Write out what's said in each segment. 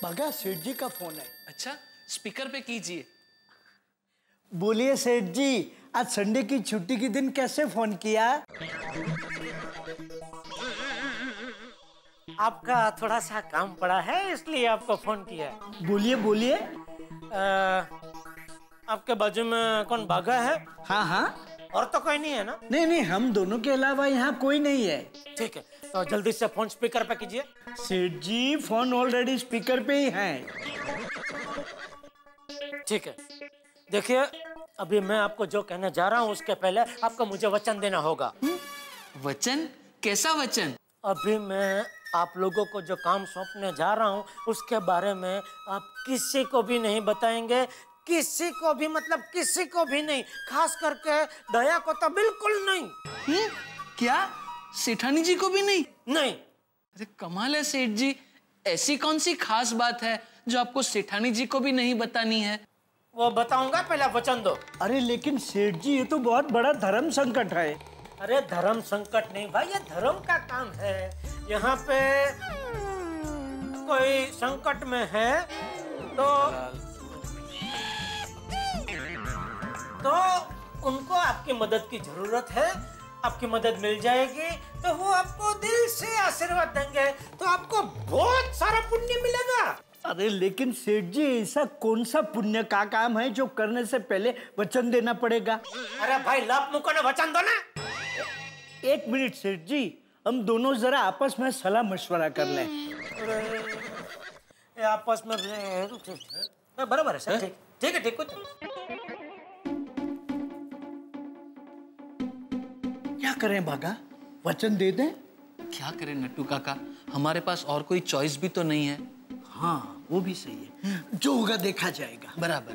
बागा, सेठ जी का फोन है। अच्छा, स्पीकर पे कीजिए। बोलिए सेठ जी, आज संडे की छुट्टी के दिन कैसे फोन किया? आपका थोड़ा सा काम पड़ा है इसलिए आपको फोन किया। बोलिए बोलिए। आपके बाजू में कौन बागा है? हाँ हाँ। और तो कोई नहीं है ना? नहीं नहीं, हम दोनों के अलावा यहाँ कोई नहीं है। ठीक है, तो जल्दी से फोन स्पीकर पे कीजिए। सेठ जी, फोन ऑलरेडी स्पीकर पे ही है। ठीक है, देखिए अभी मैं आपको जो कहने जा रहा हूँ उसके पहले आपको मुझे वचन देना होगा। वचन? कैसा वचन? अभी मैं आप लोगों को जो काम सौंपने जा रहा हूँ उसके बारे में आप किसी को भी नहीं बताएंगे, किसी को भी, मतलब किसी को भी नहीं, खास करके दया को तो बिल्कुल नहीं। क्या? सेठानी जी को भी नहीं? नहीं। अरे कमाल है सेठ जी, ऐसी कौन सी खास बात है जो आपको सेठानी जी को भी नहीं बतानी है? वो बताऊंगा, पहले वचन दो। अरे लेकिन सेठ जी, ये तो बहुत बड़ा धर्म संकट है। अरे धर्म संकट नहीं भाई, ये धर्म का काम है। यहाँ पे कोई संकट में है तो उनको आपकी मदद की जरूरत है, आपकी मदद मिल जाएगी तो वो आपको दिल से आशीर्वाद देंगे, तो आपको बहुत सारा पुण्य मिलेगा। अरे लेकिन सेठ जी, ऐसा कौन सा पुण्य का काम है जो करने से पहले वचन देना पड़ेगा? अरे भाई लाभ मुको ने वचन दो ना। एक मिनट सेठ जी, हम दोनों जरा आपस में सलाह मशवरा कर लें। आपस में बराबर है सर। ठीक है, कुछ क्या करें बागा, वचन दे दें? क्या करें नट्टू काका, हमारे पास और कोई चॉइस भी तो नहीं है। हाँ वो भी सही है, जो होगा देखा जाएगा। बराबर।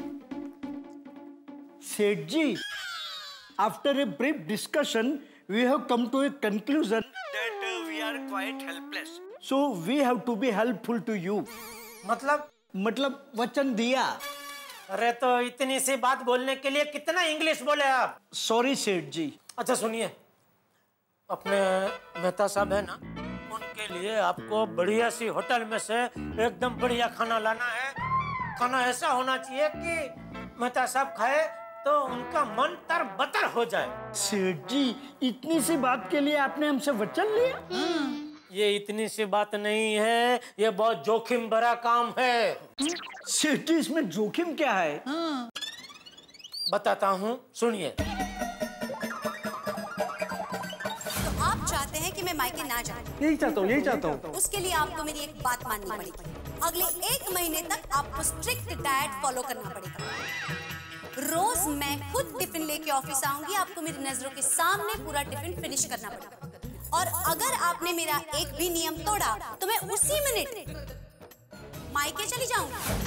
सेठ जी, after a brief discussion we have come to a conclusion that we are quite helpless, so we have to be helpful to you. मतलब वचन दिया। अरे तो इतनी सी बात बोलने के लिए कितना इंग्लिश बोले आप? सॉरी सेठ जी। अच्छा सुनिए, अपने मेहता साहब है ना, उनके लिए आपको बढ़िया सी होटल में से एकदम बढ़िया खाना लाना है। खाना ऐसा होना चाहिए कि मेहता साहब खाए तो उनका मन तर-बतर हो जाए। सेठ जी, इतनी सी बात के लिए आपने हमसे वचन लिया? ये इतनी सी बात नहीं है, ये बहुत जोखिम भरा काम है। सेठ जी, इसमें जोखिम क्या है? बताता हूँ, सुनिए। तो आप चाहते हैं कि मैं मायके ना जाऊँ? यही चाहता हूँ। उसके लिए आपको मेरी एक बात माननी पड़ेगी। अगले 1 महीने तक आपको स्ट्रिक्ट डाइट फॉलो करना पड़ेगा। रोज मैं खुद टिफिन लेके ऑफिस आऊंगी, आपको मेरी नजरों के सामने पूरा टिफिन फिनिश करना पड़ेगा। और अगर आपने मेरा एक भी नियम तोड़ा तो मैं उसी मिनट मायके चली जाऊंगी।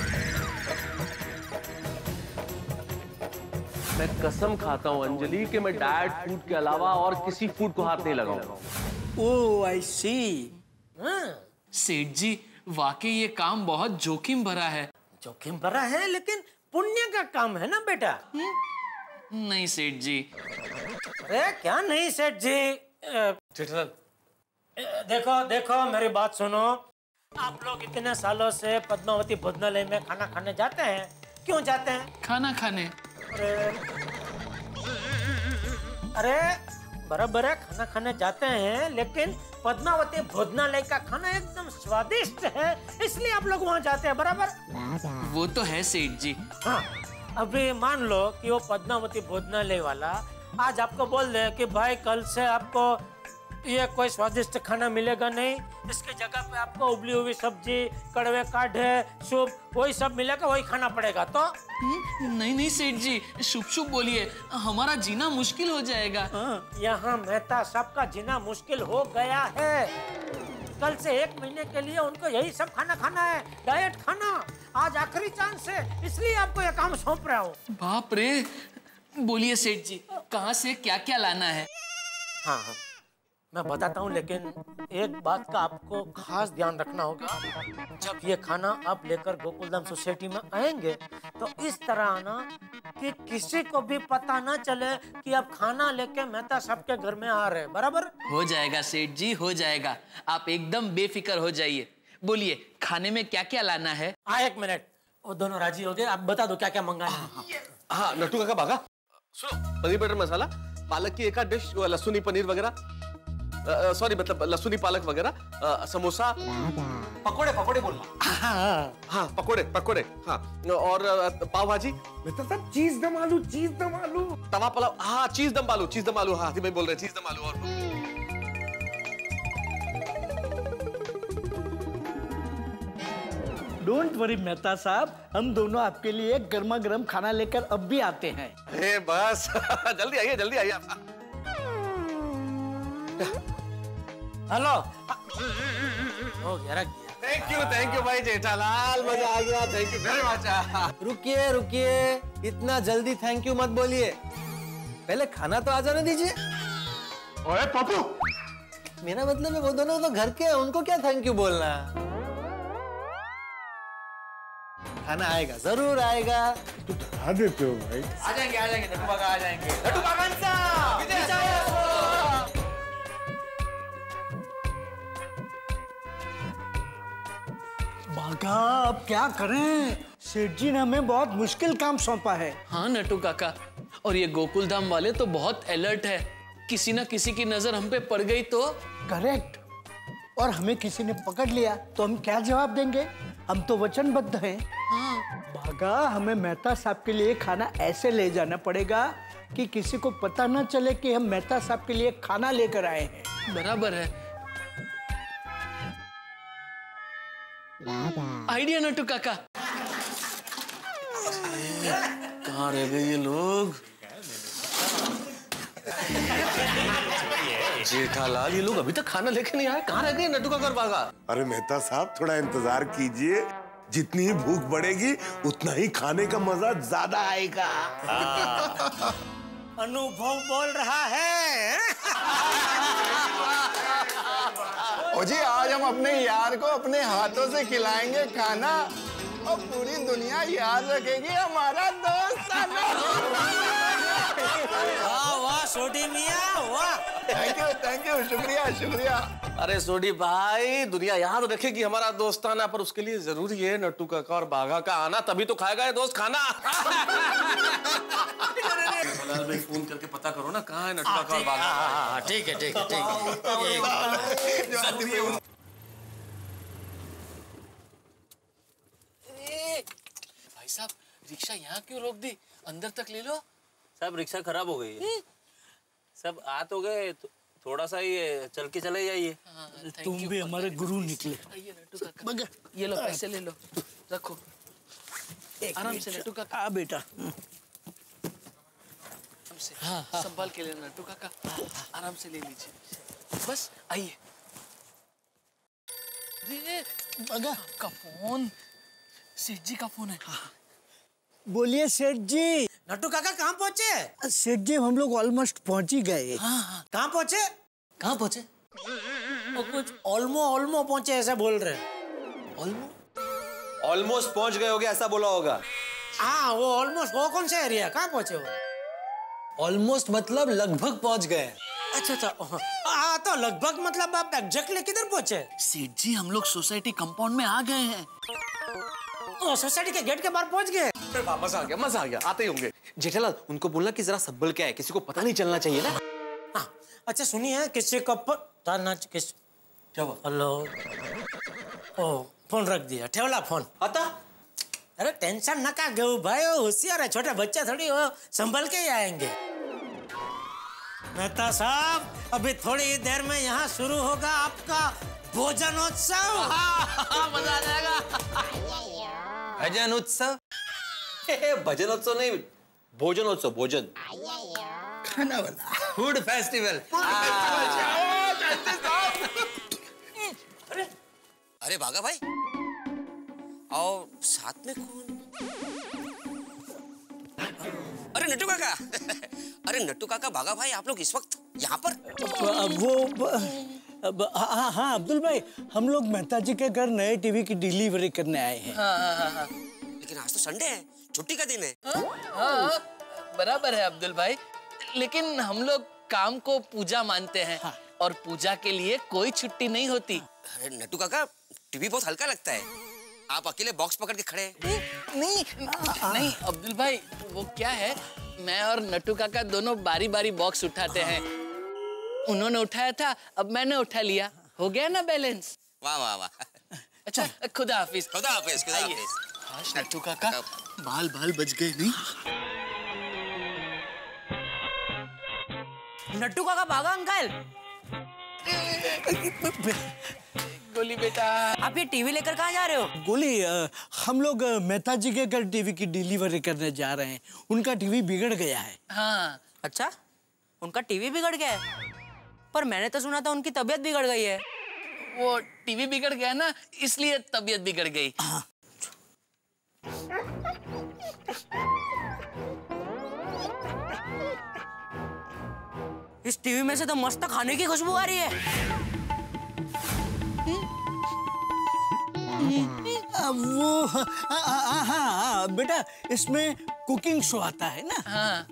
मैं कसम खाता हूँ अंजलि कि मैं डाइट फूड के अलावा और किसी फूड को हाथ नहीं लगाऊंगा। ओह आई सी। सेठ जी, वाकई ये काम बहुत जोखिम भरा है। जोखिम भरा है लेकिन पुण्य का काम है ना बेटा। नहीं सेठ जी। अरे क्या नहीं सेठ जी, देखो मेरी बात सुनो। आप लोग इतने सालों से पद्मावती भोजनालय में खाना खाने जाते हैं, क्यों जाते हैं? खाना खाने। अरे बराबर है, खाना खाने जाते हैं, लेकिन पद्मावती भोजनालय का खाना एकदम स्वादिष्ट है, इसलिए आप लोग वहाँ जाते हैं। बराबर? वो तो है सेठ जी। हाँ, अभी मान लो कि वो पद्मावती भोजनालय वाला आज आपको बोल दे कि भाई कल से आपको ये कोई स्वादिष्ट खाना मिलेगा नहीं, इसकी जगह पे आपको उबली हुई सब्जी, कड़वे काढ़े, सूप, वही सब मिलेगा, वही खाना पड़ेगा। तो नहीं सेठ जी, शुभ बोलिए, हमारा जीना मुश्किल हो जाएगा। यहाँ मेहता साहब का जीना मुश्किल हो गया है। कल से 1 महीने के लिए उनको यही सब खाना खाना है, डाइट खाना। आज आखिरी चांस है, इसलिए आपको ये काम सौंप रहा हूँ। बाप रे। बोलिए सेठ जी, कहाँ से क्या क्या लाना है? हाँ, मैं बताता हूँ, लेकिन एक बात का आपको खास ध्यान रखना होगा। जब ये खाना आप लेकर गोकुलधाम सोसाइटी में आएंगे तो इस तरह आना कि किसी को भी पता ना चले कि आप खाना लेके मेहता साहब के घर में आ रहे हैं। बराबर? हो जाएगा सेठ जी, हो जाएगा। आप एकदम बेफिक्र हो जाइए। बोलिए खाने में क्या क्या लाना है? हाँ 1 मिनट, वो दोनों राजी हो गए, आप बता दो क्या क्या मंगाना है। हाँ नट्टू काका भागा, सुनो, पनीर बटर मसाला, पालक की एक आध डिश, लहसुनी पनीर वगैरह, सॉरी मतलब लहसुनी पालक वगैरह, समोसा, पकोड़े पकोड़े बोलना। हाँ पकोड़े पकोड़े, हाँ, और पाव भाजी, मित्र साहब चीज दम आलू, तवा पुलाव, हाँ चीज दम आलू, हाँ मैं बोल रहे चीज दम आलू। और डोंट वरी मेहता साहब, हम दोनों आपके लिए गर्मा गर्म खाना लेकर अब भी आते हैं। अरे बस जल्दी आइए आप। हेलो, हो गया, रख दिया। थैंक यू भाई जेठालाल, मजा आ गया, थैंक यू वेरी मच। रुकिए, इतना जल्दी थैंक यू मत बोलिए, पहले खाना तो आ जाने दीजिए। ओए पप्पू, मेरा मतलब है वो दोनों तो घर के हैं, उनको क्या थैंक यू बोलना। खाना आएगा, जरूर आएगा। तो डरा देते हो भाई। आ जाएंगे नट्टू काका आ जाएंगे। नट्टू काका बागा, अब क्या करें, सेठ जी ने हमें बहुत मुश्किल काम सौंपा है। हाँ नट्टू काका, और ये गोकुल धाम वाले तो बहुत अलर्ट है, किसी ना किसी की नजर हम पे पड़ गई तो। करेक्ट, और हमें किसी ने पकड़ लिया तो हम क्या जवाब देंगे? हम तो वचनबद्ध हैं। बागा, हमें मेहता साहब के लिए खाना ऐसे ले जाना पड़ेगा कि किसी को पता ना चले कि हम मेहता साहब के लिए खाना लेकर आए हैं। बराबर है, आइडिया नट्टू काका। कहाँ रह गए ये लोग? जेठालाल, ये लोग अभी तक खाना लेके नहीं आए, कहाँ रह गए नट्टू काका और बागा? अरे मेहता साहब थोड़ा इंतजार कीजिए, जितनी ही भूख बढ़ेगी उतना ही खाने का मजा ज्यादा आएगा। अनुभव बोल रहा है। ओ जी, आज हम अपने यार को अपने हाथों से खिलाएंगे खाना और पूरी दुनिया याद रखेगी हमारा दोस्ताना। वाह छोटी मियां, वाह। थैंक यू, शुक्रिया। अरे सोडी भाई, दुनिया याद रखेगी हमारा दोस्ताना, पर उसके लिए जरूरी है नट्टू काका और बागा का आना, तभी तो खाएगा ये दोस्त खाना। जेठालाल भाई फोन करके पता करो ना कहाँ है नट्टू काका और बागा। ठीक है। भाई साहब, रिक्शा यहाँ क्यों रोक दी? अंदर तक ले लो। साहब रिक्शा खराब हो गई है। सब आ तो गए, थोड़ा सा ये चल के चले जाइए। तुम भी हमारे गुरु निकले। आइए नट्टू काका, ये लो पैसे ले लो, रखो आराम से नट्टू काका। हाँ बेटा, संभाल के लेना नट्टू काका, आराम से ले लीजिए, बस आइए। बागा का फोन, सेठ जी का फोन है। बोलिए सेठ जी। नट्टू काका कहाँ पहुँचे? सेठ जी, हम लोग ऑलमोस्ट पहुंच ही गए। कहाँ पहुँचे? वो कुछ ऑलमो पहुँचे ऐसा बोल रहे हैं। ऑलमोस्ट पहुंच गए होगे ऐसा बोला होगा। हाँ, वो ऑलमोस्ट, वो कौन सा एरिया, कहाँ पहुँचे वो? ऑलमोस्ट मतलब लगभग पहुंच गए। अच्छा, हाँ तो लगभग मतलब आप एग्जैक्टली किधर पहुँचे? सेठ जी, हम लोग सोसाइटी कंपाउंड में आ गए हैं। सोसाइटी के गेट के बाहर पहुँच गए। मजा आ गया, आते ही होंगे। जेठालाल, उनको बोलना कि जरा संभल के आए, किसी को पता नहीं चलना चाहिए ना। हाँ, अच्छा सुनिए, किसी को किस क्या हुआ? हेलो, ओ फोन रख दिया, ठेवला फोन। आता? अरे टेंशन न का घेऊ भाई, वो होशियार है, छोटे बच्चे थोड़ी हो, संभल के ही आएंगे। मेहता साहब, अभी थोड़ी देर में यहाँ शुरू होगा आपका भोजनोत्सव। मजा आ जाएगा। भजन उत्सव? भजनोत्सव नहीं, भोजनोत्सव, भोजन खाना वाला फूड फेस्टिवल। अरे बागा भाई, और साथ में कौन? अरे नट्टू काका। अरे नट्टू काका, बागा भाई, आप लोग इस वक्त यहाँ पर? हाँ अब्दुल भाई, हम लोग मेहता जी के घर नए टीवी की डिलीवरी करने आए हैं। लेकिन आज तो संडे है, छुट्टी का दिन है। हाँ, बराबर है अब्दुल भाई, लेकिन हम लोग काम को पूजा मानते हैं। और पूजा के लिए कोई छुट्टी नहीं होती। अरे नट्टू काका, टीवी बहुत हल्का लगता है, आप अकेले बॉक्स पकड़ के खड़े हैं। नहीं अब्दुल भाई, वो क्या है, मैं और नट्टू काका दोनों बारी बारी बॉक्स उठाते हैं। उन्होंने उठाया था, अब मैंने उठा लिया, हो गया ना बैलेंस। वाह वाह वाह। अच्छा खुदा हाफिज। खुदा हाफिज, खुदा हाफिज। काश नट्टू काका बाल बाल बच गए नहीं। नट्टू काका भागा अंकल। गोली बेटा, आप ये टीवी लेकर कहाँ जा रहे हो? गोली, हम लोग मेहता जी के घर टीवी की डिलीवरी करने जा रहे हैं। उनका टीवी बिगड़ गया है। हाँ। अच्छा, उनका टीवी बिगड़ गया है? पर मैंने तो सुना था उनकी तबीयत बिगड़ गई है। वो टीवी बिगड़ गया ना, इसलिए तबीयत बिगड़ गई। इस टीवी में से तो मस्त खाने की खुशबू आ रही है। वो हाँ बेटा, इसमें कुकिंग शो आता है ना। हाँ।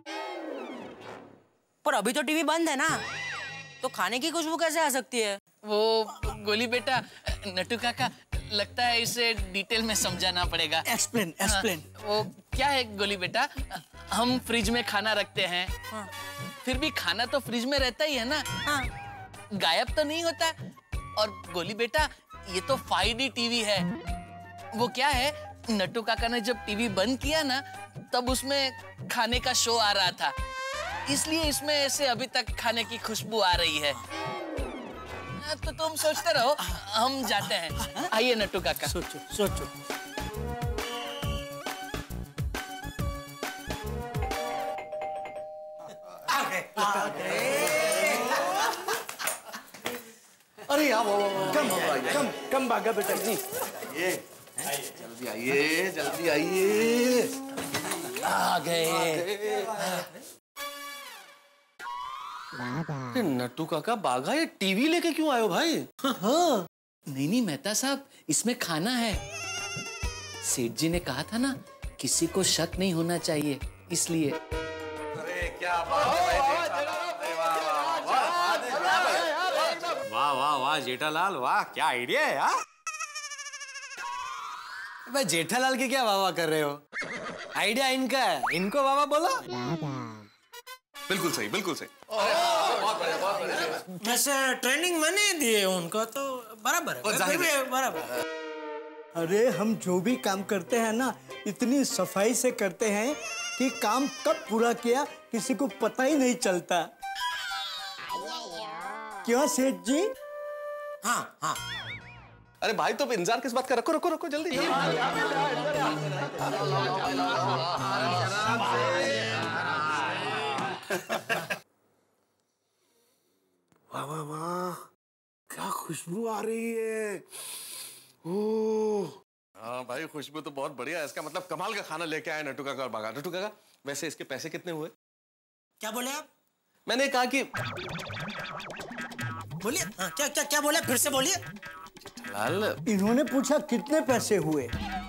पर अभी तो टीवी बंद है ना, तो खाने की खुशबू कैसे आ सकती है? वो गोली बेटा, नट्टू काका लगता है इसे डिटेल में समझाना पड़ेगा। एक्सप्लेन। वो क्या है गोली बेटा, हम फ्रिज में खाना रखते हैं। हाँ। फिर भी खाना तो फ्रिज में रहता ही है ना। हाँ। गायब तो नहीं होता। और गोली बेटा, ये तो 5D टीवी है। वो क्या है, नट्टू काका ने जब टीवी बंद किया ना, तब उसमें खाने का शो आ रहा था, इसलिए इसमें ऐसे अभी तक खाने की खुशबू आ रही है। तो तुम सोचते रहो, हम जाते हैं। आइए नट्टू काका। सोचो। अरे यार, कम भागा बेटा जी। जल्दी आइए। आ गए। नट्टू काका बागा, ये टीवी लेके क्यों आए हो भाई? हाँ। नहीं मेहता साहब, इसमें खाना है। सेठ जी ने कहा था ना, किसी को शक नहीं होना चाहिए, इसलिए। अरे क्या बात है वाह वाह वाह जेठालाल, वाह क्या आइडिया है यार। भाई जेठालाल की क्या वाह वाह कर रहे हो? आइडिया इनका है, इनको वाह वाह बोलो। बिल्कुल सही, बिल्कुल सही। वैसे ट्रेनिंग मैंने दी है उनको, तो बराबर है। बराबर। अरे हम जो भी काम करते हैं ना, इतनी सफाई से करते हैं कि काम कब पूरा किया किसी को पता ही नहीं चलता। क्यों सेठ जी? हाँ। अरे भाई, तो इंतजार किस बात का? रखो जल्दी। वाह, क्या खुशबू आ रही है। ओह, हाँ भाई, खुशबू तो बहुत बढ़िया है। इसका मतलब कमाल का खाना लेके आए नट्टू काका और बागा। नट्टू काका, वैसे इसके पैसे कितने हुए? क्या बोले आप? मैंने कहा कि बोलिए। हाँ, क्या बोले, फिर से बोलिए। लाल, इन्होंने पूछा कितने पैसे हुए।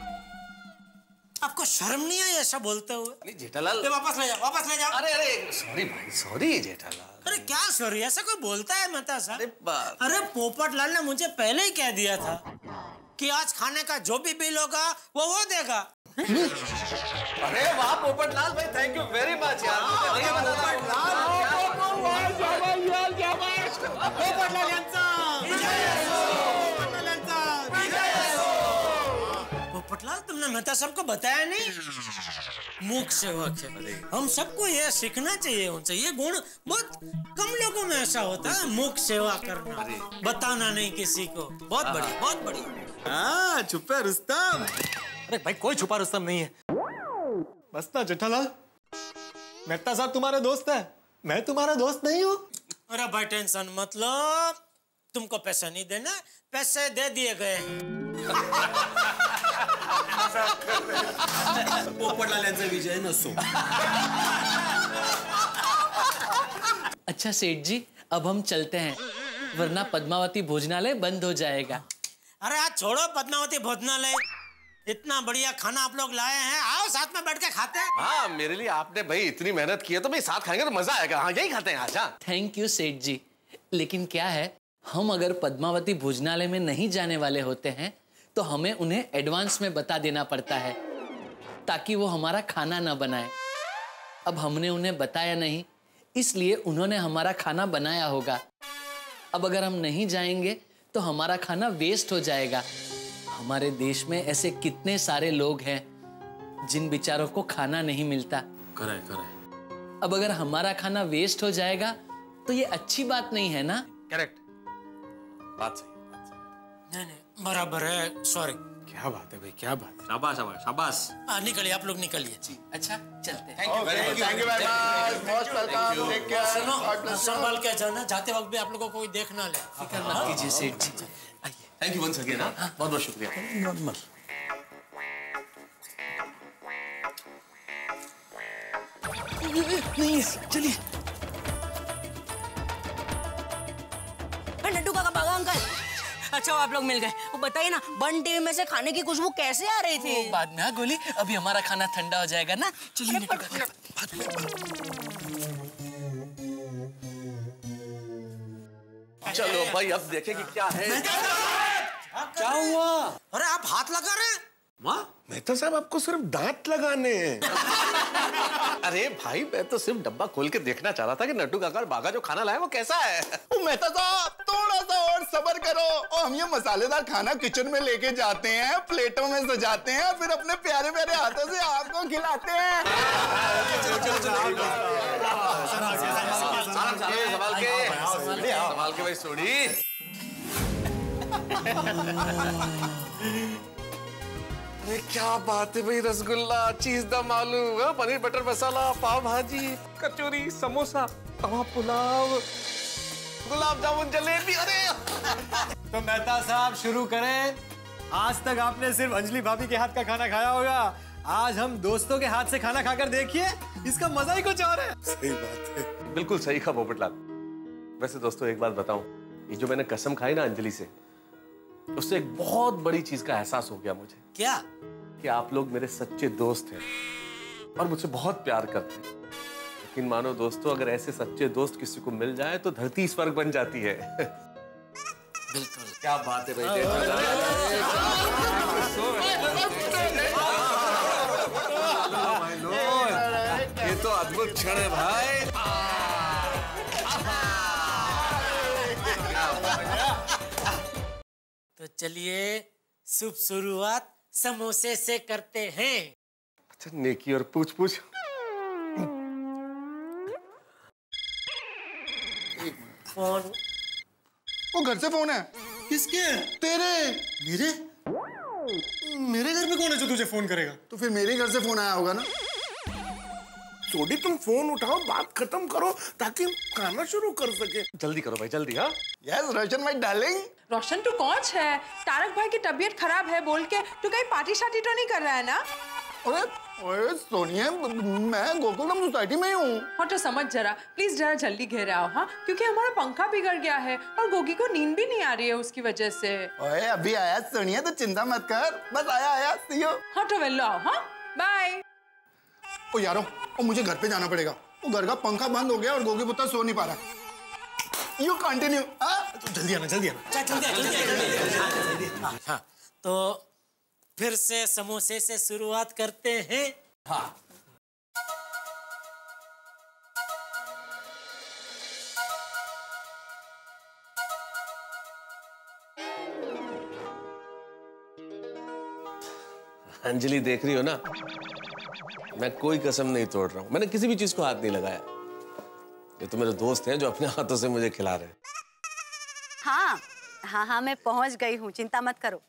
आपको शर्म नहीं आई ऐसा बोलते हुए? नहीं जेठालाल, वापस ले जाओ। अरे सॉरी भाई, सॉरी जेठालाल। अरे क्या सॉरी, ऐसा कोई बोलता है मेहता साहब? अरे अरे पोपटलाल ने मुझे पहले ही कह दिया था कि आज खाने का जो भी बिल होगा वो देगा। अरे वाह पोपटलाल भाई, थैंक यू वेरी मच यार। पोपटलाल, तुमने मेहता साहब को बताया नहीं? मूक सेवक है। हम सबको ये सीखना चाहिए उनसे। ये गुण बहुत कम लोगों में ऐसा होता है, मूक सेवा करना, बताना नहीं किसी को। बहुत बढ़िया। हाँ, छुपे रुस्तम। अरे भाई, कोई छुपा रुस्तम नहीं है। बस ना जेठालाल, मेहता साहब तुम्हारे दोस्त है, मैं तुम्हारा दोस्त नहीं हूँ। अरे भाई टेंशन मत लो, तुमको पैसे नहीं देना, पैसे दे दिए गए। पोपटलाल विजय नसो। अच्छा सेठ जी, अब हम चलते हैं, वरना पद्मावती भोजनालय बंद हो जाएगा। अरे आज छोड़ो पद्मावती भोजनालय, इतना बढ़िया खाना आप लोग लाए हैं, आओ साथ में बैठ के खाते हैं। हाँ, मेरे लिए आपने भाई इतनी मेहनत की है, तो भाई साथ खाएंगे तो मजा आएगा। हाँ, यही खाते हैं आज। हाँ, थैंक यू सेठ जी, लेकिन क्या है, हम अगर पद्मावती भोजनालय में नहीं जाने वाले होते हैं तो हमें उन्हें एडवांस में बता देना पड़ता है ताकि वो हमारा खाना ना बनाए। अब हमने उन्हें बताया नहीं, इसलिए उन्होंने हमारा खाना बनाया होगा। अब अगर हम नहीं जाएंगे तो हमारा खाना वेस्ट हो जाएगा। हमारे देश में ऐसे कितने सारे लोग हैं जिन बेचारों को खाना नहीं मिलता। करेक्ट। अब अगर हमारा खाना वेस्ट हो जाएगा तो ये अच्छी बात नहीं है ना? करेक्ट, बात सही। नहीं, बराबर है। सॉरी। क्या बात है भाई, क्या बात है। शाबाश शाबाश शाबाश। निकलिए, आप लोग निकलिए। जी अच्छा, चलते हैं। Thank you very much, most welcome, take care, God bless. संभाल के जाना, जाते वक्त भी आप लोगों को कोई देख ना ले। फिक्र मत कीजिए सेठ जी। Thank you once again. बहुत बहुत शुक्रिया। नहीं, चलिए। नट्टू काका, बागा अंकल। अच्छा आप लोग मिल गए। वो बताइए ना, बन टीवी में से खाने की खुशबू कैसे आ रही थी? बाद में गोली, अभी हमारा खाना ठंडा हो जाएगा ना। चलिए नट्टू काका। चलो भाई, अब देखें कि क्या है। क्या हुआ? अरे आप हाथ लगा रहे हैं? वाह, मेहता साहब आपको सिर्फ दांत लगाने हैं। अरे भाई, मैं तो सिर्फ डब्बा खोल के देखना चाह रहा था कि नट्टू काका और बागा जो खाना लाया वो कैसा है। मेहता साहब, थोड़ा सा और सब्र करो और हम ये मसालेदार खाना किचन में लेके जाते हैं, प्लेटों में सजाते हैं, फिर अपने प्यारे प्यारे हाथों से आपको खिलाते हैं। संभाल के भाई, सोड़ी। अरे क्या बात है भाई, रसगुल्ला, चीज दम आलू, पनीर बटर मसाला, पाव भाजी, कचौरी, समोसा, तवा पुलाव, गुलाब जामुन, जलेबी। अरे तो मेहता साहब शुरू करें। आज तक आपने सिर्फ अंजलि भाभी के हाथ का खाना खाया होगा, आज हम दोस्तों के हाथ से खाना खाकर देखिए, इसका मजा ही कुछ और है। सही बात है। बिल्कुल सही कहा पोपटलाल। वैसे दोस्तों एक बात बताऊं, ये जो मैंने कसम खाई ना अंजलि से, उससे एक बहुत बड़ी चीज का एहसास हो गया मुझे। क्या? कि आप लोग मेरे सच्चे दोस्त हैं और मुझसे बहुत प्यार करते हैं। लेकिन मानो दोस्तों, अगर ऐसे सच्चे दोस्त किसी को मिल जाए तो धरती स्वर्ग बन जाती है। बिल्कुल। क्या बात है भाई। ये तो अद्भुत क्षण है भाई। तो चलिए शुभ शुरुआत समोसे से करते हैं। अच्छा, नेकी और पूछ पूछ। फोन। वो घर से फोन है। किसके? तेरे। मेरे? मेरे घर में कौन है जो तुझे फोन करेगा? तो फिर मेरे घर से फोन आया होगा ना। सोडी, तुम फोन उठाओ, बात खत्म करो ताकि हम खाना शुरू कर सके। जल्दी करो भाई, जल्दी। हाँ yes Roshan my darling. Roshan तू कौन है? तारक भाई की तबीयत खराब है बोल के तू कहीं पार्टी शार्टी तो नहीं कर रहा है ना? अरे सोनिया, मैं गोकुलधाम सोसाइटी में ही हूँ। हाँ तो समझ जरा, प्लीज जरा जल्दी घेर आओ। हाँ, क्योंकि हमारा पंखा बिगड़ गया है और गोगी को नींद भी नहीं आ रही है उसकी वजह से। ओए अभी आया सोनिया, तो चिंता मत कर, बस आया सी यू। हाँ तो वेल्लो आओ। हाँ बाय। ओ यारो, ओ मुझे घर पे जाना पड़ेगा। वो घर का पंखा बंद हो गया और गोगी पुत्र सो नहीं पा रहा। You continue. जल्दी आना, जल्दी आना। हाँ, तो फिर से समोसे से शुरुआत करते हैं। हाँ। अंजलि, देख रही हो ना, मैं कोई कसम नहीं तोड़ रहा हूँ। मैंने किसी भी चीज को हाथ नहीं लगाया। ये तो मेरे दोस्त हैं जो अपने हाथों से मुझे खिला रहे हैं। हाँ हाँ हाँ, मैं पहुंच गई हूँ, चिंता मत करो।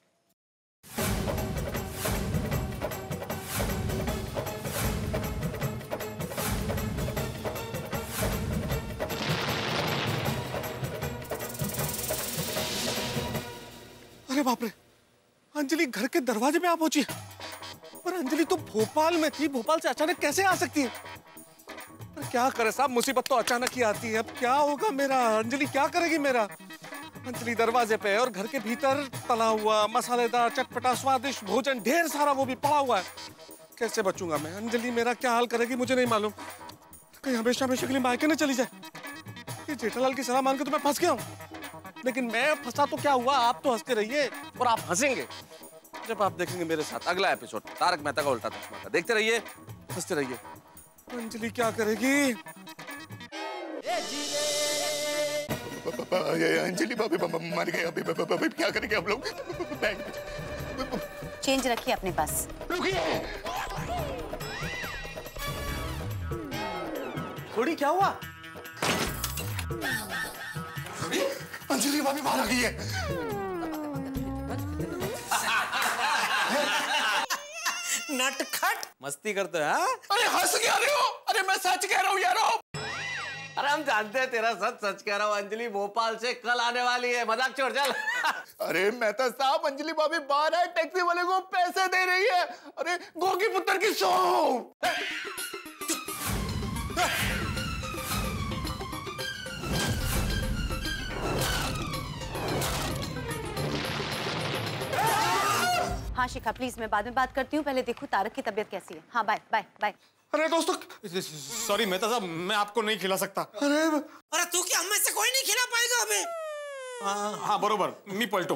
अरे बाप रे, अंजलि घर के दरवाजे पे आ पहुंची। पर अंजलि तो भोपाल में थी, भोपाल से अचानक कैसे आ सकती है? पर क्या करे साहब, मुसीबत तो अचानक ही आती है। अब क्या होगा मेरा? अंजलि क्या करेगी मेरा? अंजलि दरवाजे पे और घर के भीतर तला हुआ मसालेदार चटपटा स्वादिष्ट भोजन ढेर सारा वो भी पड़ा हुआ है। कैसे बचूंगा मैं? अंजलि मेरा क्या हाल करेगी मुझे नहीं मालूम। कहीं हमेशा हमेशा के लिए मायके न चली जाए। ये जेठालाल की सलाह मान के तो मैं फंस गया हूँ। लेकिन मैं फंसा तो क्या हुआ, आप तो हंसते रहिए और आप हंसेंगे जब आप देखेंगे मेरे साथ अगला एपिसोड तारक मेहता का उल्टा चश्मा का। देखते रहिए, हंसते रहिए। अंजलि क्या करेगी? अंजलि भाभी मर गए, अभी क्या करेंगे हम लोग? चेंज रखिए अपने पास। थोड़ी क्या हुआ? अंजलि भाभी बाहर आ गई है। नटखट मस्ती करते हैं। अरे हंस क्या रहे हो? अरे मैं सच कह रहा हूँ यार। अरे हम जानते हैं तेरा सच कह रहा हूँ। अंजलि भोपाल से कल आने वाली है, मजाक छोड़ चल। अरे मेहता साहब, अंजलि भाभी बाहर है, टैक्सी वाले को पैसे दे रही है। अरे गोगी पुत्र की शो। हाँ शिखा प्लीज, मैं बाद में बात करती हूँ, पहले देखूँ तारक की तबीयत कैसी है। हाँ बाय बाय बाय। अरे दोस्तों, सॉरी मेहता साहब, मैं आपको नहीं खिला सकता। अरे तू क्या, हम में से कोई नहीं खिला पाएगा हमें? हाँ बरोबर, मी पलटो।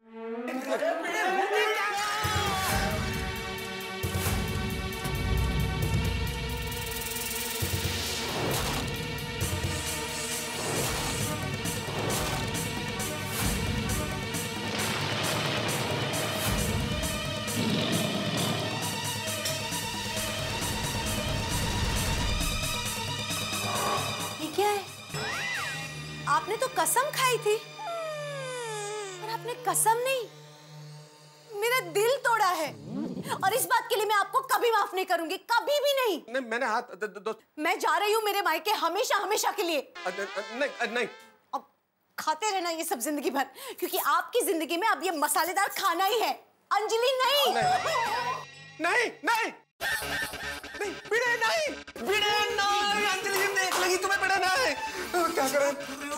आपने तो कसम खाई थी, और आपने कसम नहीं, मेरा दिल तोड़ा है, और इस बात के लिए मैं आपको कभी माफ नहीं करूंगी, कभी भी नहीं। नहीं, मैंने हाथ मैं जा रही हूँ मेरे मायके हमेशा हमेशा के लिए। नहीं, अब खाते रहना ये सब जिंदगी भर, क्योंकि आपकी जिंदगी में अब ये मसालेदार खाना ही है। अंजलि नहीं, नहीं, नहीं, नहीं, बिड़े नहीं, बिड़े नहीं। अंजलि देख लगी तुम्हें, बिड़े नहीं। क्या करें?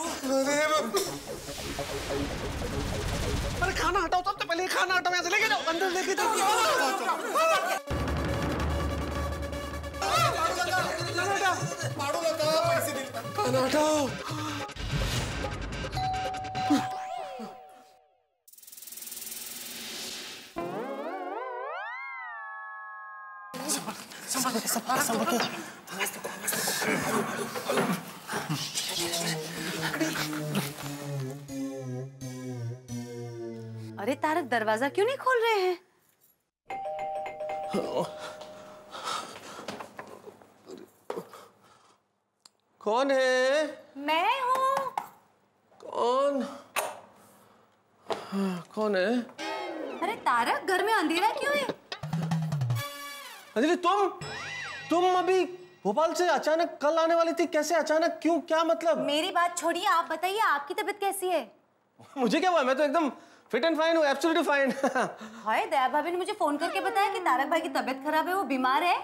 अरे खाना हटाओ, सबसे पहले खाना हटाओ, यहाँ से लेके जाओ, अंदर लेके जाओ। खाना हटाओ। अरे तारक, दरवाजा क्यों नहीं खोल रहे हैं? कौन है? मैं हूँ। कौन है? अरे तारक, घर में अंधेरा क्यों है? अंजलि, तुम अभी भोपाल से अचानक कल आने वाली थी, कैसे अचानक, क्यों, क्या मतलब? मेरी बात छोड़िए, आप बताइए आपकी तबीयत कैसी है? मुझे क्या हुआ, मैं तो एकदम फिट एंड फाइन हूँ, एब्सोल्युटली फाइन। हाय, दया भाभी ने मुझे फोन करके बताया कि तारक भाई की तबीयत खराब है, वो बीमार है।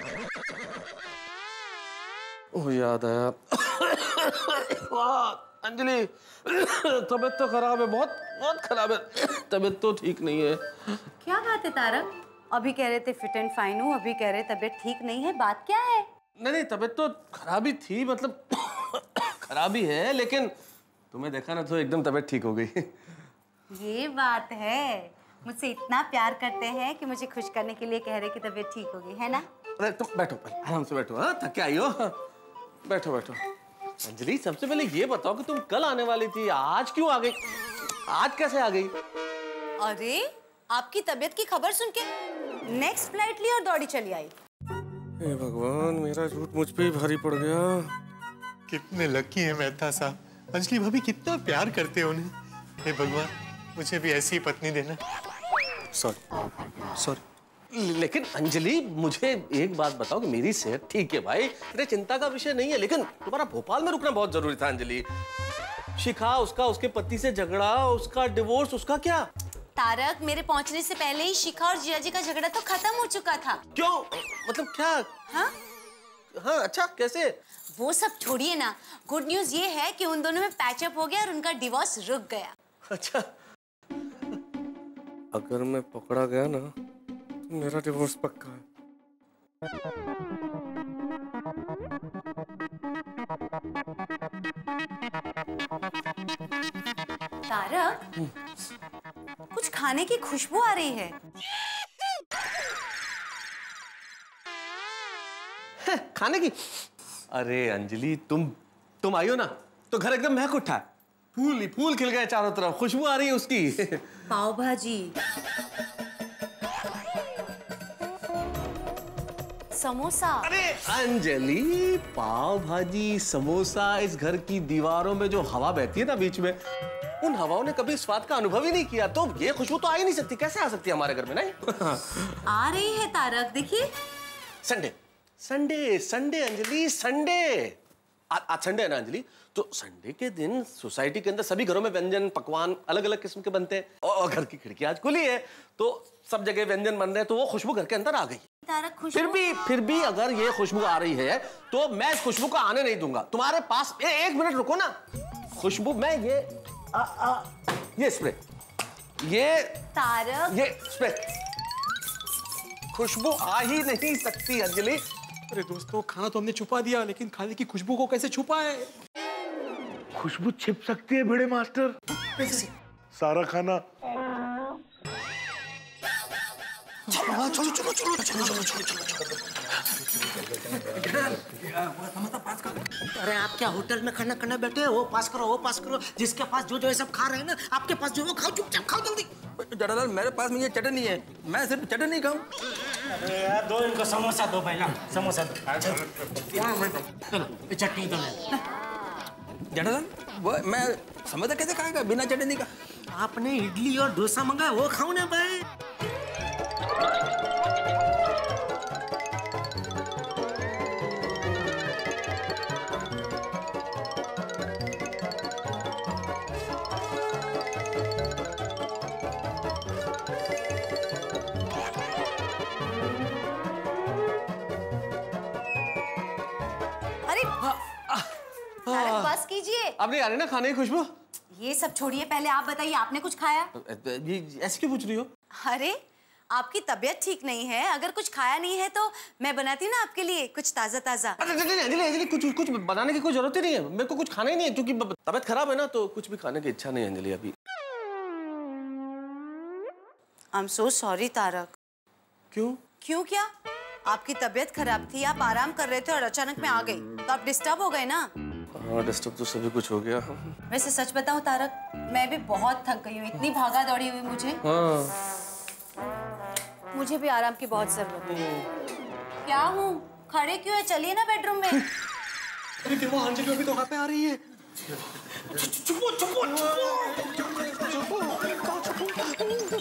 ओह, याद आया। अंजलि, तबीयत तो खराब है, बहुत बहुत खराब है, तबीयत तो ठीक नहीं है। क्या बात है तारक? अभी कह रहे थे फिट एंड फाइन हूँ, अभी कह रहे तबीयत ठीक नहीं है, बात क्या है? नहीं, तबीयत तो खराबी थी, मतलब खराबी है, लेकिन तुम्हें देखा ना तो एकदम तबीयत ठीक हो गई। ये बात है, मुझसे इतना प्यार करते हैं कि मुझे खुश करने के लिए कह रहे कि तबीयत ठीक हो गई है ना? अरे तुम बैठो, आराम से बैठो। हाँ, थक के आई हो? बैठो बैठो। अंजलि, सबसे पहले ये बताओ कि तुम कल आने वाली थी, आज क्यों आ गई? आज कैसे आ गई? अरे, आपकी तबीयत की खबर सुन के नेक्स्ट फ्लाइट ली और दौड़ी चली आई। हे भगवान, मेरा झूठ मुझ पे ही भारी पड़ गया। कितने लकी है मेहता साहब, अंजलि भाभी कितना प्यार करते हैं उन्हें। हे भगवान, मुझे भी ऐसी पत्नी देना। सॉरी। लेकिन अंजलि, मुझे एक बात बताओ कि मेरी सेहत ठीक है भाई, तेरे चिंता का विषय नहीं है, लेकिन तुम्हारा भोपाल में रुकना बहुत जरूरी था। अंजलि, शिखा, उसके पति से झगड़ा, उसका डिवोर्स, उसका क्या? तारक, मेरे पहुंचने से पहले ही शिखा और जिया जी का झगड़ा तो खत्म हो चुका था। क्यों, मतलब क्या? हाँ, अच्छा, कैसे? वो सब छोड़िए ना, गुड न्यूज ये है कि उन दोनों में पैचअप हो गया और उनका डिवोर्स रुक गया। अच्छा, अगर मैं पकड़ा गया ना तो मेरा डिवोर्स पक्का है। तारक, कुछ खाने की खुशबू आ रही है। खाने की? अरे अंजलि, तुम आई हो ना तो घर एकदम महक उठा है। फूल ही फूल खिल गए चारों तरफ, खुशबू आ रही है उसकी। पाव भाजी, समोसा। अरे अंजलि, पाव भाजी, समोसा, इस घर की दीवारों में जो हवा बहती है ना बीच में, उन हवाओं ने कभी स्वाद का अनुभव ही नहीं किया, तो ये खुशबू तो आ ही नहीं सकती। कैसे आ सकती है हमारे घर में? नहीं आ रही है तारक, देखिए। Sunday Sunday Sunday Anjali, Sunday. आज संडे है ना अंजलि, तो संडे के दिन सोसाइटी के अंदर सभी घरों में व्यंजन पकवान अलग अलग किस्म के बनते हैं, और घर की खिड़की आज खुली है तो सब जगह व्यंजन बन रहे हैं, तो वो खुशबू घर के अंदर आ गई। तारक, खुशबू फिर भी अगर ये खुशबू आ रही है तो मैं इस खुशबू को आने नहीं दूंगा तुम्हारे पास। एक मिनट रुको ना। खुशबू, मैं ये स्प्रे, ये तारक, ये स्प्रे, खुशबू आ ही नहीं सकती अंजलि। अरे दोस्तों, खाना तो हमने छुपा दिया, लेकिन खाने की खुशबू को कैसे छुपाए? खुशबू छिप सकती है भिड़े मास्टर। कैसे? सारा खाना। अरे आप क्या होटल में खाना खाने बैठे हो? वो पास करो, वो पास करो। जिसके पास जो है सब खा रहे हैं ना, आपके पास जो वो खाओ, चुपचाप खाओ जल्दी। जटालाल, मेरे पास में ये चटनी है, मैं सिर्फ चटनी खाऊं। अरे यार, दो इनको समोसा दो पहला, समोसा दो। चटनी दो। जटालाल, वो मैं समोसा कैसे खाएगा बिना चटनी का? आपने इडली और डोसा मंगाया, वो खाओ ना भाई। तारक, बस कीजिए। अब नहीं आ रही ना खाने की खुशबू? ये सब छोड़िए, पहले आप बताइए, आपने कुछ खाया? ये ऐसे क्यों पूछ रही हो? अरे, आपकी तबीयत ठीक नहीं है, अगर कुछ खाया नहीं है तो मैं बनाती ना आपके लिए कुछ ताजा ताजा। अंजलि, कुछ बनाने की कोई जरूरत ही नहीं है, मेरे को कुछ खाना ही नहीं है, क्योंकि तबीयत खराब है ना, तो कुछ भी खाने की इच्छा नहीं है अंजलि अभी। I am so sorry Taarak. क्यों? क्यों क्या? आपकी तबीयत खराब थी, आप आराम कर रहे थे और अचानक मैं आ गई, तो आप डिस्टर्ब हो गए ना। हाँ, डिस्टर्ब तो सभी कुछ हो गया। वैसे सच बताऊं तारक, मैं भी बहुत थक गई हूँ, इतनी भागा दौड़ी हुई मुझे। हाँ। मुझे भी आराम की बहुत जरूरत है। क्या हूँ, खड़े क्यों है? चलिए ना बेडरूम में। अरे फिर वो अंजलि अभी तो वहाँ पे आ रही है। चुपो चुपो चुपो।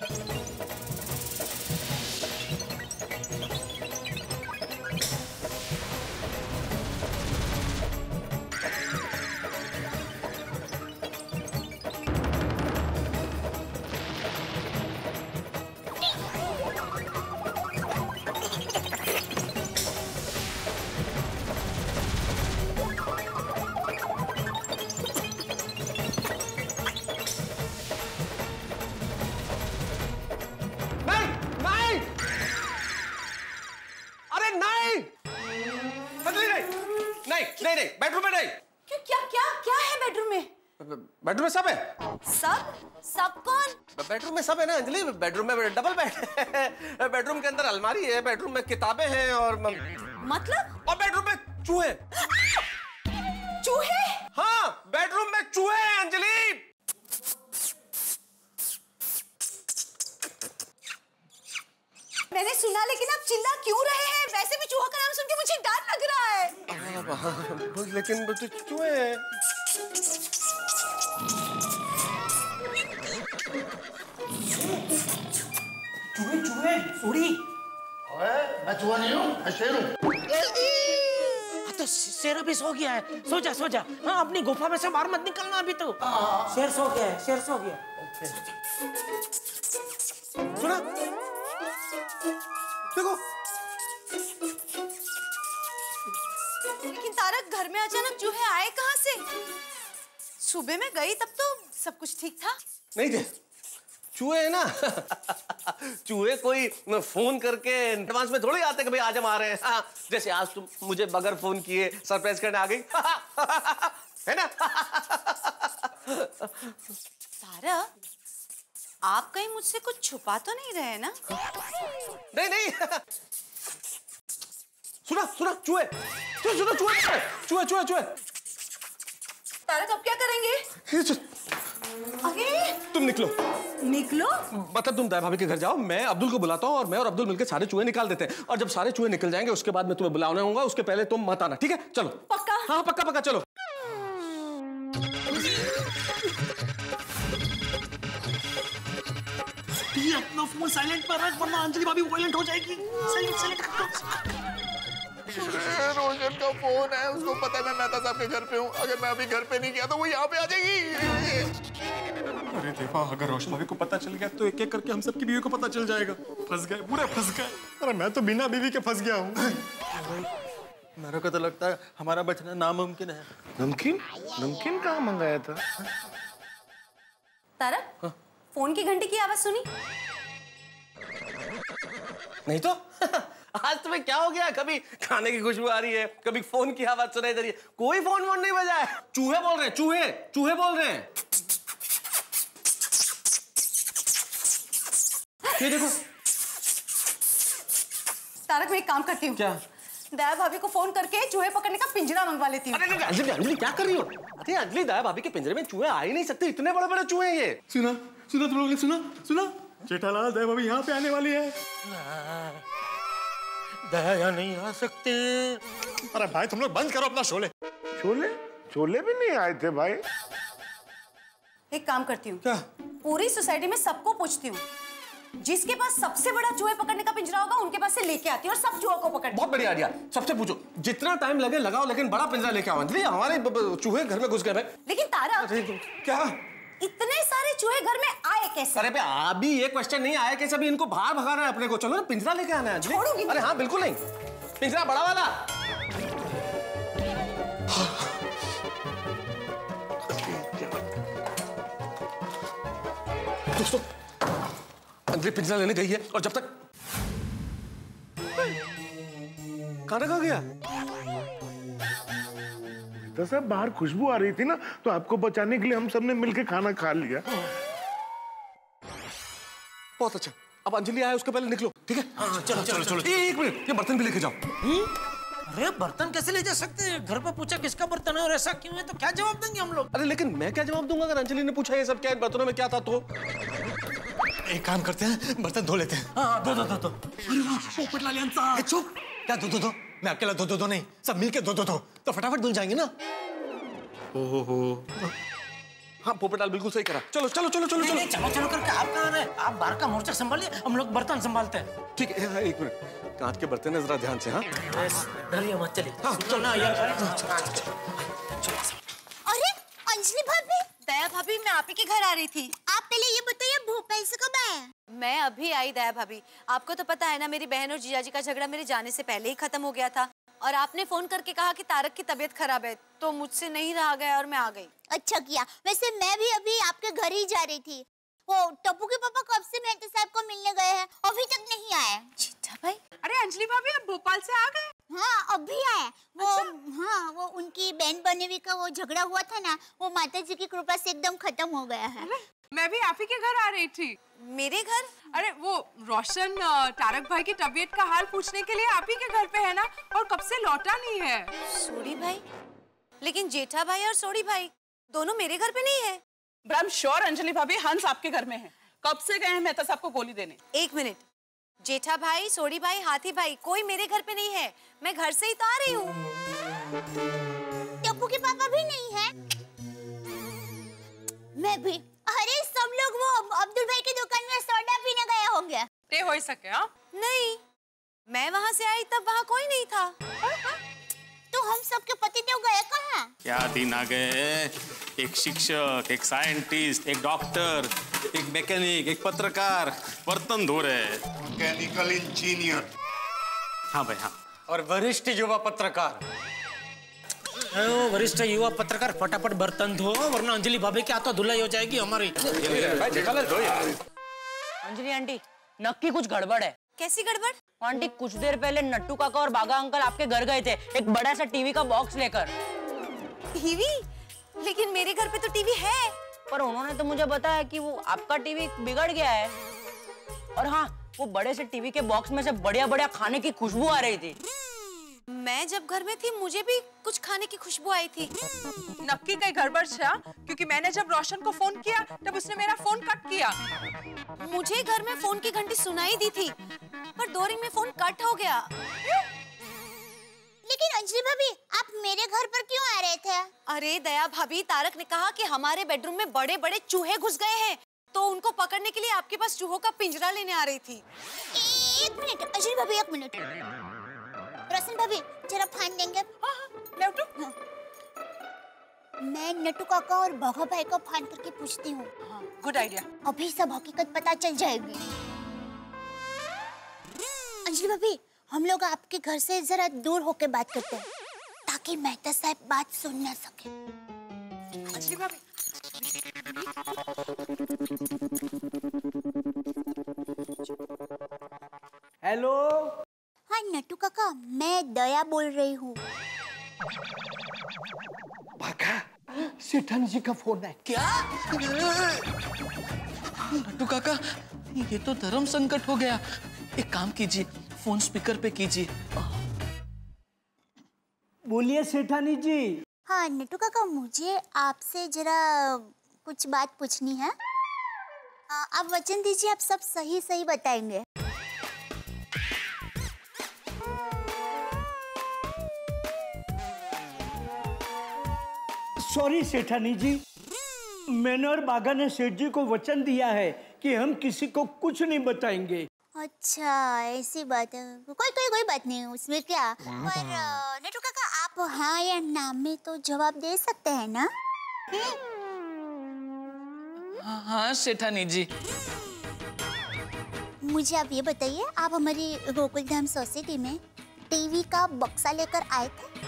नहीं, बेडरूम में नहीं। क्यों? क्या क्या क्या है बेडरूम में? बेडरूम में सब है। सब कौन? बेडरूम में सब है ना अंजलि, बेडरूम में डबल बेड है, बेडरूम के अंदर अलमारी है, बेडरूम में किताबें हैं और मतलब? और बेडरूम में चूहे। चूहे? हाँ, बेडरूम में चूहे हैं अंजलि। मैंने सुना, लेकिन आप चिल्ला क्यों रहे हैं? वैसे भी चूहा का नाम सुन के मुझे डर लग रहा है। लेकिन चूहे हैं। चूहे सोड़ी। मैं चूहा नहीं हूँ, मैं शेर हूँ। तो शेर भी सो गया है। सो जा, सो जा। हाँ, अपनी गुफा में से बाहर मत निकलना अभी तो। शेर सो गया है, शेर सो गया। सुना? देखो। लेकिन तारक, घर में अचानक चूहे आए कहाँ से? सुबह में गई तब तो सब कुछ ठीक था। नहीं थे, चूहे है ना। चूहे कोई फोन करके एडवांस में थोड़ी आते कि भाई आज हम आ रहे हैं। हाँ, जैसे आज तुम मुझे बगैर फोन किए सरप्राइज करने आ गई। है ना? तारक, आप कहीं मुझसे कुछ छुपा तो नहीं रहे ना? नहीं नहीं। सुना सुना, चूहे सुना, चूहे चूहे चूहे। तारक अब क्या करेंगे? अरे तुम निकलो। निकलो? मतलब तुम दया भाभी के घर जाओ, मैं अब्दुल को बुलाता हूँ और मैं और अब्दुल मिलकर सारे चूहे निकाल देते हैं। और जब सारे चूहे निकल जाएंगे उसके बाद मैं तुम्हें बुलाने आऊंगा, उसके पहले तुम मत आना, ठीक है? चलो। पक्का? हाँ पक्का पक्का, चलो। अपना फोन साइलेंट पर रख वरना अंजलि भाभी वायलेंट हो जाएगी। साइलेंट रोशन का फोन है, उसको पता है मैं मेहता साहब के घर पे हूँ। अगर मैं अभी घर पे नहीं गया तो वो यहाँ पे आ जाएगी। अरे देवा, अगर रोशन भाभी को पता चल गया तो एक एक करके हम सबकी बीवी को पता चल जाएगा। फंस गए, पूरे फंस गए। अरे मैं तो बिना बीवी के फंस गया हूँ। मेरे को तो लगता है हमारा बचना नामुमकिन है। नमकीन? नमकीन कहाँ मंगाया था? तारक, फोन की घंटी की आवाज सुनी? नहीं तो। आज तुम्हें क्या हो गया? कभी खाने की खुशबू आ रही है, कभी फोन की आवाज सुनाई दे रही है। कोई फोन नहीं बजा है। चूहे बोल रहे हैं, चूहे बोल रहे हैं। ये देखो। तारक, मैं एक काम करती हूँ। क्या? दया भाभी को फोन करके चूहे पकड़ने का पिंजरा मंगवा लेती हूँ। अरे अंजलि क्या कर रही हो? अरे अंजलि, दया भाभी के पिंजरे में चूहे आ ही नहीं सकते, इतने बड़े बड़े चूहे हैं ये। सुना तुम लोगों ने सुना? जेठालाल, दया भाभी यहाँ पे आने वाली है। दया नहीं आ सकते। अरे भाई तुम लोग बंद करो अपना शोले। छोले भी नहीं आए थे भाई। एक काम करती हूँ। क्या? पूरी सोसाइटी में सबको पूछती हूँ, जिसके पास सबसे बड़ा चूहे पकड़ने का पिंजरा होगा उनके पास से लेके आती हूँ और सब चूहों को पकड़ती हूँ। बहुत बढ़िया आइडिया। सबसे पूछो, जितना टाइम लगे लगाओ, लेकिन बड़ा पिंजरा लेके आओ। अंजलि, हमारे चूहे घर में घुस गए भाई। लेकिन तारक, क्या? इतने सारे चूहे घर में आए कैसे? अरे अभी ये क्वेश्चन नहीं आया कैसे? अभी इनको बाहर भगाना है अपने को। चलो ना, पिंजरा लेके आना है। छोड़ूंगी। अरे हाँ, बिल्कुल नहीं, पिंजरा बड़ा वाला। दोस्तों, अंजलि पिंजरा लेने गई है और जब तक खाना खा गया। तो सब बाहर खुशबू आ रही थी ना, तो आपको बचाने के लिए हम सबने मिलकर खाना खा लिया। बहुत अच्छा। अब अंजलि आए उसके पहले निकलो, ठीक है? चलो। एक मिनट, ये बर्तन भी लेके जाओ। अरे बर्तन कैसे ले जा सकते हैं? घर पर पूछा किसका बर्तन है और ऐसा क्यों है, तो क्या जवाब देंगे हम लोग? अरे लेकिन मैं क्या जवाब दूंगा अगर अंजलि ने पूछा ये सब क्या बर्तनों में क्या था तो? एक काम करते हैं, बर्तन धो लेते हैं। हाँ, दो। अरे वाह, पोपटलाल साहब। चुप। क्या दो? मैं अकेला दो नहीं, सब मिलके दो तो फटाफट धुल जाएंगे ना। ओहो। हाँ, पोपटलाल बिल्कुल सही करा। चलो। चलो करके आप कहाँ रहे? आप बाहर का मोर्चा संभालिए, हम लोग बर्तन संभालते हैं। ठीक है, एक मिनट। कांच के बर्तन है, जरा ध्यान से। हाँ, डरिए मत, चलिए। हाँ, चलो यार। अरे अंजलि भाभी। दया भाभी, मैं आप ही के घर आ रही थी। आप पहले ये बताइए, भोपाल से कब आए? मैं अभी आई दया भाभी। आपको तो पता है ना, मेरी बहन और जीजाजी का झगड़ा मेरे जाने से पहले ही खत्म हो गया था। और आपने फोन करके कहा कि तारक की तबीयत खराब है, तो मुझसे नहीं रहा गया और मैं आ गई। अच्छा किया। वैसे मैं भी अभी आपके घर ही जा रही थी। वो टप्पू के पापा कब से मेहता साहब को मिलने गए हैं, अभी तक नहीं आए। जीजा भाई। अरे अंजलि भाभी, आप भोपाल से आ गए? हाँ, अभी आए वो। अच्छा? हाँ, वो उनकी बहन बनेवी का वो झगड़ा हुआ था ना, वो माता जी की कृपा से एकदम खत्म हो गया है। मैं भी आप ही के घर आ रही थी। मेरे घर? अरे वो रोशन तारक भाई की तबीयत का हाल पूछने के लिए आप ही के घर पे है ना, और कब से लौटा नहीं है। सोडी भाई? लेकिन जेठा भाई और सोडी भाई दोनों मेरे घर पे नहीं है। आई एम श्योर अंजलि भाभी, हंस आपके घर में है। कब से गए हैं मेहता साहब को गोली देने? एक मिनट, जेठा भाई, सोडी भाई, हाथी भाई कोई मेरे घर पे नहीं है। मैं घर से ही तो आ रही हूँ। टप्पू के पापा भी नहीं है? मैं भी। अरे सब लोग वो अब्दुल भाई की दुकान में सोडा पीने गए होंगे। ते हो सके? हाँ, नहीं, मैं वहाँ से आई तब वहाँ कोई नहीं था। तो हम सबके पतिदेव गए कहाँ? क्या दिन आ गए। एक शिक्षक, एक साइंटिस्ट, एक डॉक्टर, एक मैकेनिक, एक पत्रकार बर्तन धो रहे हैं। Mechanical engineer. हाँ भाई, हाँ। और वरिष्ठ युवा पत्रकार। वरिष्ठ युवा पत्रकार, फटाफट बर्तन धो, वरना अंजलि भाभी की हाथों धुलाई हो जाएगी हमारी। अंजलि आंटी, नक्की कुछ गड़बड़ है। कैसी गड़बड़? आंटी, कुछ देर पहले नट्टू काका और बागा अंकल आपके घर गए थे, एक बड़ा सा टीवी का बॉक्स लेकर। टीवी? लेकिन मेरे घर पे तो टीवी है। पर उन्होंने तो मुझे बताया कि वो आपका टीवी बिगड़ गया है। और हाँ, वो बड़े से टीवी के बॉक्स में से बढ़िया बढ़िया खाने की खुशबू आ रही थी। मैं जब घर में थी मुझे भी कुछ खाने की खुशबू आई थी। नक्की कहीं गड़बड़ है, क्योंकि मैंने जब रोशन को फोन किया तब उसने मेरा फोन कट किया। मुझे घर में फोन की घंटी सुनाई दी थी, पर 2 रिंग में फोन कट हो गया। लेकिन अंजलि भाभी, आप मेरे घर पर क्यों आ रहे थे? अरे दया भाभी, तारक ने कहा कि हमारे बेडरूम में बड़े बड़े चूहे घुस गए हैं, तो उनको पकड़ने के लिए आपके पास चूहों का पिंजरा लेने आ रही थी। 1 मिनट अंजलि भाभी, 1 मिनट। रोशन भाभी, जरा फान देंगे? हाँ। मैं नट्टू काका और बाघा भाई को फान करके पूछती हूँ। Good idea. अभी सब हकीकत पता चल जाएगी। अंजलि भाभी, हम लोग आपके घर से जरा दूर होके बात करते हैं, ताकि मेहता साहब बात सुन ना सके। अंजलि भाभी, हेलो। हाँ नट्टू काका, मैं दया बोल रही हूँ। सेठानी जी का फोन है। क्या? नट्टू काका, ये तो धर्म संकट हो गया। एक काम कीजिए, फोन स्पीकर पे कीजिए। बोलिए सेठानी जी। हाँ नट्टू काका, मुझे आपसे जरा कुछ बात पूछनी है। आप वचन दीजिए, आप सब सही सही बताएंगे। सॉरी सेठानी जी, मैंने और बाघा ने सेठ जी को वचन दिया है कि हम किसी को कुछ नहीं बताएंगे। अच्छा, ऐसी बात है। कोई बात नहीं, उसमें क्या। पर नट्टू काका, आप हाँ या ना में तो जवाब दे सकते हैं ना? हाँ सेठानी जी। मुझे आप ये बताइए, आप हमारी गोकुलधाम सोसाइटी में टीवी का बक्सा लेकर आए थे?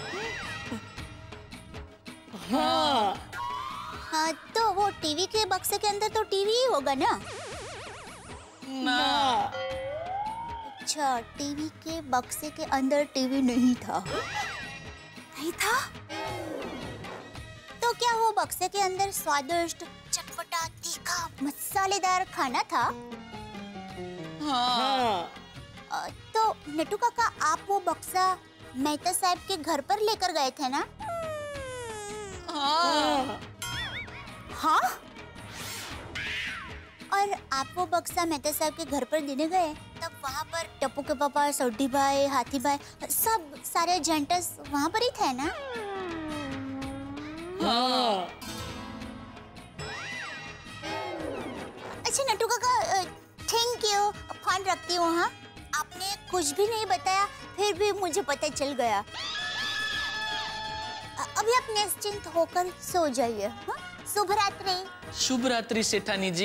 हाँ। हाँ, तो वो टीवी के बक्से के अंदर तो टीवी ही होगा ना? ना। अच्छा, टीवी के बक्से के अंदर टीवी नहीं था। नहीं था? तो क्या वो बक्से के अंदर स्वादिष्ट, चटपटा, तीखा, मसालेदार खाना था? हाँ। तो नट्टू काका, आप वो बक्सा मेहता साहब के घर पर लेकर गए थे ना? हाँ। हाँ? और आप वो बक्सा मेहता साहब के घर पर देने गए, तब वहाँ पर टप्पू के पापा, सौडी भाई, हाथी भाई, सब सारे जेंटस वहाँ पर ही थे ना? हाँ। अच्छा नट्टू काका, थैंक यू, फोन रखती हूँ। हाँ, आपने कुछ भी नहीं बताया, फिर भी मुझे पता चल गया। अभी आप निश्चिंत होकर सो जाइए। हाँ? शुभ रात्रि। शुभ रात्रि सेठानी जी।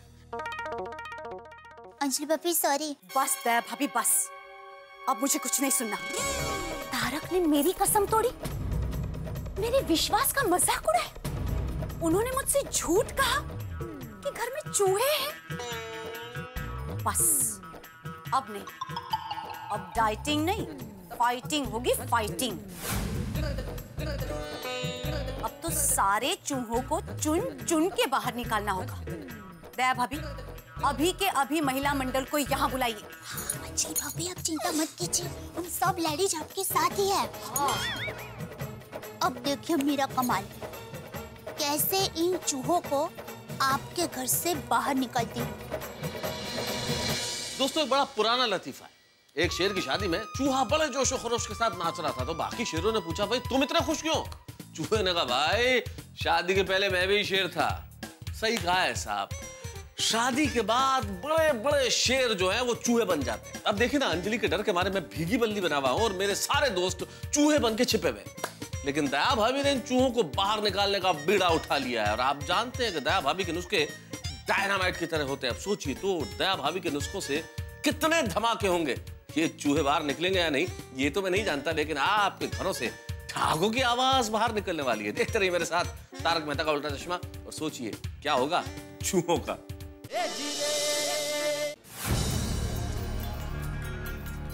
अंजलि भाभी, सॉरी। बस दया भाभी, बस। अब मुझे कुछ नहीं सुनना। तारक ने मेरी कसम तोड़ी, मेरे विश्वास का मजाक उड़ाया। उन्होंने मुझसे झूठ कहा कि घर में चूहे हैं। बस अब नहीं, अब डाइटिंग नहीं, फाइटिंग होगी, फाइटिंग। अब तो सारे चूहों को चुन चुन के बाहर निकालना होगा। दया भाभी, अभी के अभी महिला मंडल को यहाँ बुलाइए। अंजलि भाभी, आप चिंता मत कीजिए, उन सब लेडीज आपके साथ ही है। अब देखिए मेरा कमाल, कैसे इन चूहों को आपके घर से बाहर निकालती हूँ। दोस्तों, एक बड़ा पुराना लतीफा है। एक शेर की शादी में चूहा बड़े जोशो खरोश के साथ नाच रहा था, तो बाकी शेरों ने पूछा, भाई तुम इतने खुश क्यों? चूहे ने कहा, भाई शादी के पहले मैं भी शेर था। सही कहा है साहब, शादी के बाद बड़े बड़े शेर जो हैं वो चूहे बन जाते हैं। अब देखिए ना, अंजलि के डर के मारे मैं भीगी बल्ली बना हुआ हूं और मेरे सारे दोस्त चूहे बन के छिपे हुए। लेकिन दया भाभी ने इन चूहों को बाहर निकालने का बीड़ा उठा लिया है, और आप जानते हैं कि दया भाभी के नुस्खे डायनामाइट की तरह होते हैं। अब सोचिए तो, दया भाभी के नुस्खों से कितने धमाके होंगे। ये चूहे बाहर निकलेंगे या नहीं ये तो मैं नहीं जानता, लेकिन आपके घरों से ठागों की आवाज बाहर निकलने वाली है। देखते रहिए मेरे साथ तारक मेहता का उल्टा चश्मा, और सोचिए क्या होगा चूहों का।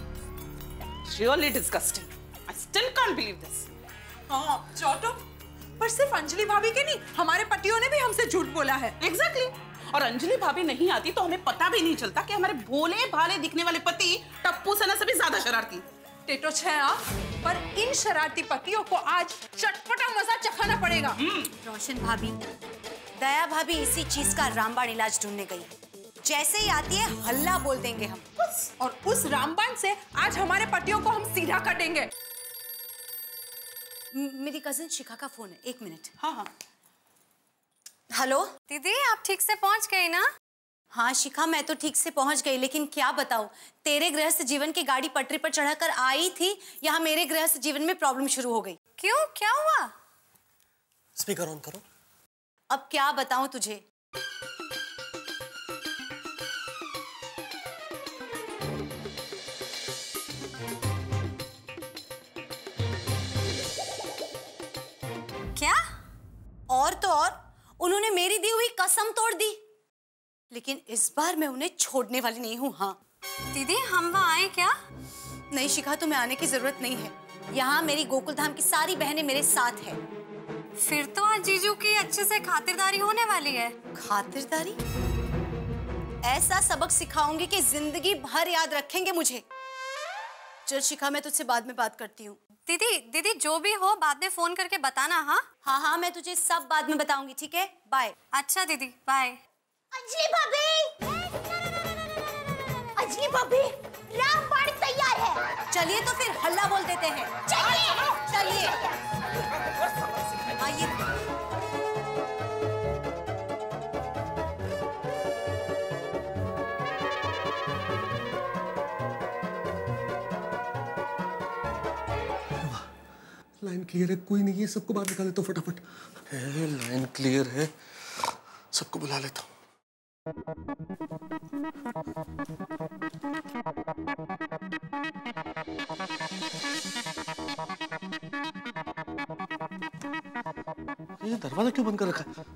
Really disgusting. I still can't believe this. हाँ, चोटो, पर सिर्फ अंजलि भाभी के नहीं, हमारे पतियों ने भी हमसे झूठ बोला है। एग्जैक्टली। और अंजलि भाभी नहीं आती तो हमें पता भी नहीं चलता कि हमारे भोले भाले दिखने वाले पति टप्पू सेना से भी ज्यादा शरारती। टेटो छया, पर इन शरारती पतियों को आज चटपटा मजा चखाना पड़ेगा। रोशन भाभी, दया भाभी इसी चीज का रामबाण इलाज ढूंढने गई है। जैसे ही आती है हल्ला बोल देंगे हम, और उस रामबाण से आज हमारे पतियों को हम सीधा कर देंगे। मेरी कजिन शिखा का फोन है, 1 मिनट। हाँ हाँ। हेलो दीदी, आप ठीक से पहुंच गई ना? हाँ शिखा, मैं तो ठीक से पहुंच गई, लेकिन क्या बताऊं, तेरे गृहस्थ जीवन की गाड़ी पटरी पर चढ़ाकर आई थी, यहाँ मेरे गृहस्थ जीवन में प्रॉब्लम शुरू हो गई। क्यों, क्या हुआ? स्पीकर ऑन करो। अब क्या बताऊं तुझे। क्या? और तो और उन्होंने मेरी दी हुई कसम तोड़ दी, लेकिन इस बार मैं उन्हें छोड़ने वाली नहीं हूँ। हाँ दीदी, हम वहाँ आए क्या? नहीं शिखा, तुम्हें आने की जरूरत नहीं है। यहाँ मेरी गोकुल धाम की सारी बहनें मेरे साथ है। फिर तो आज जीजू की अच्छे से खातिरदारी होने वाली है। खातिरदारी? ऐसा सबक सिखाऊंगी कि जिंदगी भर याद रखेंगे मुझे। चल शिखा, मैं तुझसे बाद में बात करती हूँ। दीदी जो भी हो बाद में फोन करके बताना। हाँ हाँ, मैं तुझे सब बाद में बताऊंगी, ठीक है? बाय। अच्छा दीदी, बाय। अंजलि भाभी, अंजलि भाभी, रामबाण तैयार है। चलिए तो फिर हल्ला बोल देते हैं। चलिए। आइए। लाइन क्लियर है, कोई नहीं है, सबको बाहर निकाल लेता हूँ फटाफट। लाइन क्लियर है, सबको बुला लेता हूँ। ये दरवाजा क्यों बंद कर रखा है?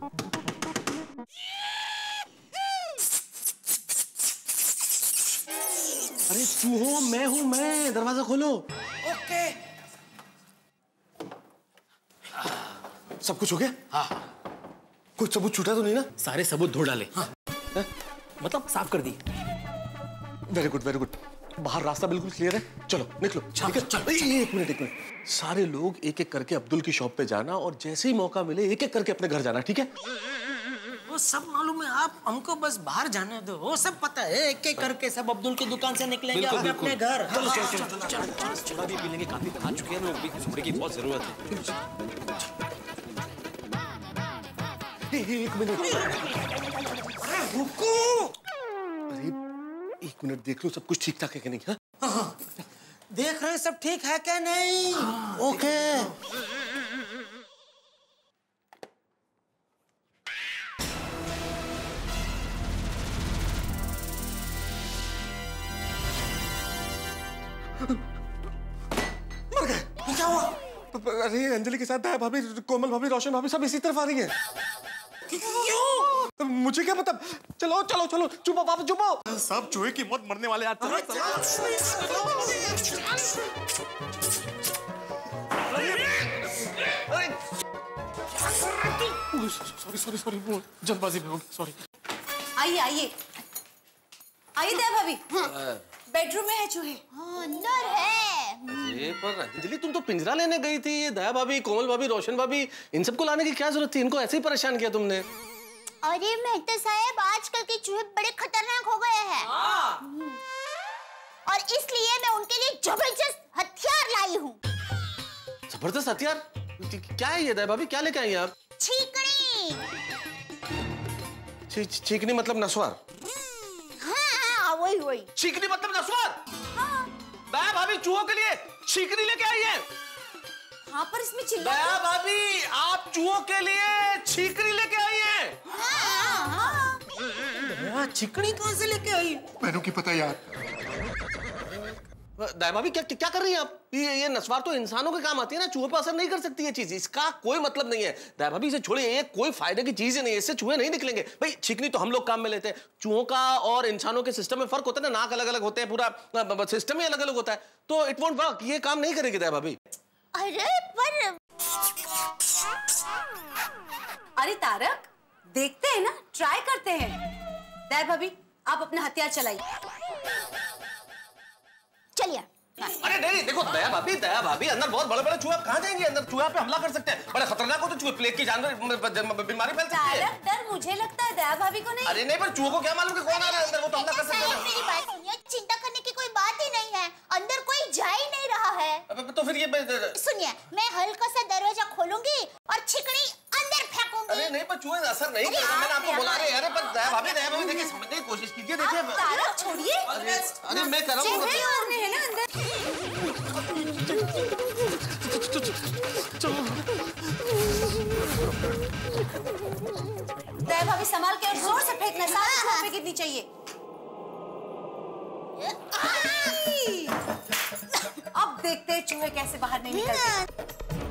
अरे चूहो, मैं हूं, मैं। दरवाजा खोलो। ओके। सब कुछ हो गया? हाँ। कुछ सबूत छूटा तो नहीं ना? सारे सबूत ढूंढ डाले। हाँ। मतलब साफ कर दी। Very good, very good. बाहर रास्ता बिल्कुल क्लियर है, चलो निकलो। ठीक है, चल। एक मिनट। सारे लोग एक एक करके अब्दुल की शॉप पे जाना और जैसे ही मौका मिले एक एक करके अपने घर जाना, ठीक है? वो सब मालूम है, आप हमको बस बाहर जाने दो, वो सब पता है। एक एक करके सब अब्दुल की दुकान से निकलेंगे अपने घर। चलो चलो पी लेंगे, काफी खा चुके हैं लोग, झुमरे की बहुत जरूरत है। एक मिनट, अरे रुको। अरे 1 मिनट देख लो सब कुछ ठीक ठाक है कि नहीं? हाँ? देख रहे हैं सब ठीक है क्या नहीं? ओके। मर गए। क्या हुआ? अरे अंजलि के साथ दया भाभी, कोमल भाभी, रोशन भाभी सब इसी तरफ आ रही हैं। क्यों? मुझे क्या पता। चलो चलो चलो, चुपो पापा, चुपो। सब चूहे की मौत मरने वाले। सॉरी, जल्दबाजी में हो गई, सॉरी। आइए दया भाभी। बेडरूम में है चूहे। अंदर है। अरे पर अंजलि, तुम तो पिंजरा लेने गई थी। ये दया भाभी, कोमल भाभी, रोशन भाभी, इन सबको लाने की क्या जरूरत थी? इनको ऐसे ही परेशान किया तुमने। अरे मेहता साहब, आजकल के चूहे बड़े खतरनाक हो गए हैं। और इसलिए मैं उनके लिए जबरदस्त हथियार लाई हूँ। जबरदस्त हथियार? क्या है ये दया भाभी, क्या लेके आई आप? छीकनी। छीकनी मतलब नसवार? हाँ, वही। छीकनी मतलब नसवार? हाँ। दया भाभी चूहों के लिए छीकनी लेके आई है। हाँ, पर इसमें चिल्ला। दया भाभी, आप चूहों के लिए छीकनी लेके आई हैं? हाँ। छीकनी कहाँ से लेके आई? मैंने की पता यार। दया भाभी क्या कर रही हैं आप? ये नस्वार तो इंसानों के काम आती है ना, चूहे पर असर नहीं कर सकती ये चीज। इसका कोई मतलब नहीं है। दया भाभी इसे छोड़िए, ये कोई फायदे की चीज ही नहीं है, इससे चूहे नहीं निकलेंगे। भाई छीकनी तो हम लोग काम में लेते हैं, चूहों का और इंसानों के सिस्टम में फर्क होता है ना, नाक अलग अलग होते हैं, पूरा सिस्टम ही अलग अलग होता है, तो इट वोंट वर्क। ये काम नहीं करेगी दया भाभी। अरे पर अरे तारक, देखते हैं ना, ट्राई करते हैं। दया भाभी, आप अपना हथियार चलाइए। चलिए। अरे नहीं, देखो दया भाभी अंदर बहुत बड़े बड़े चूहे, कहाँ जाएंगे अंदर? चूहा पे हमला कर सकते हैं, बड़े खतरनाक हो तो चूहे, प्लेग की जानवर बीमारी फैल सकती है। डर मुझे लगता है, दया भाभी को नहीं। अरे नहीं, पर चूहों को क्या मालूम कि कौन आ रहा है अंदर, वो तो हमला कर सकते हैं। मेरी बात सुनिए, चिंता करने की कोई बात ही नहीं है, अंदर कोई जा ही नहीं रहा है। तो फिर ये सुनिए, मैं हल्का सा दरवाजा खोलूंगी और छिकड़ी अंदर फेंकूंगी। अरे नहीं, पर चूहे असर नहीं करते, मैंने आपको बोला। अरे पर दया भाभी देखिए, समझने की कोशिश कीजिए, देखिए। तारक छोड़िए। अरे मैं कर रहा हूँ दया भाभी, संभाल के और जोर से फेंकना, सारे चूहों पे गिरनी चाहिए। अब देखते हैं चूहे कैसे बाहर नहीं निकलते।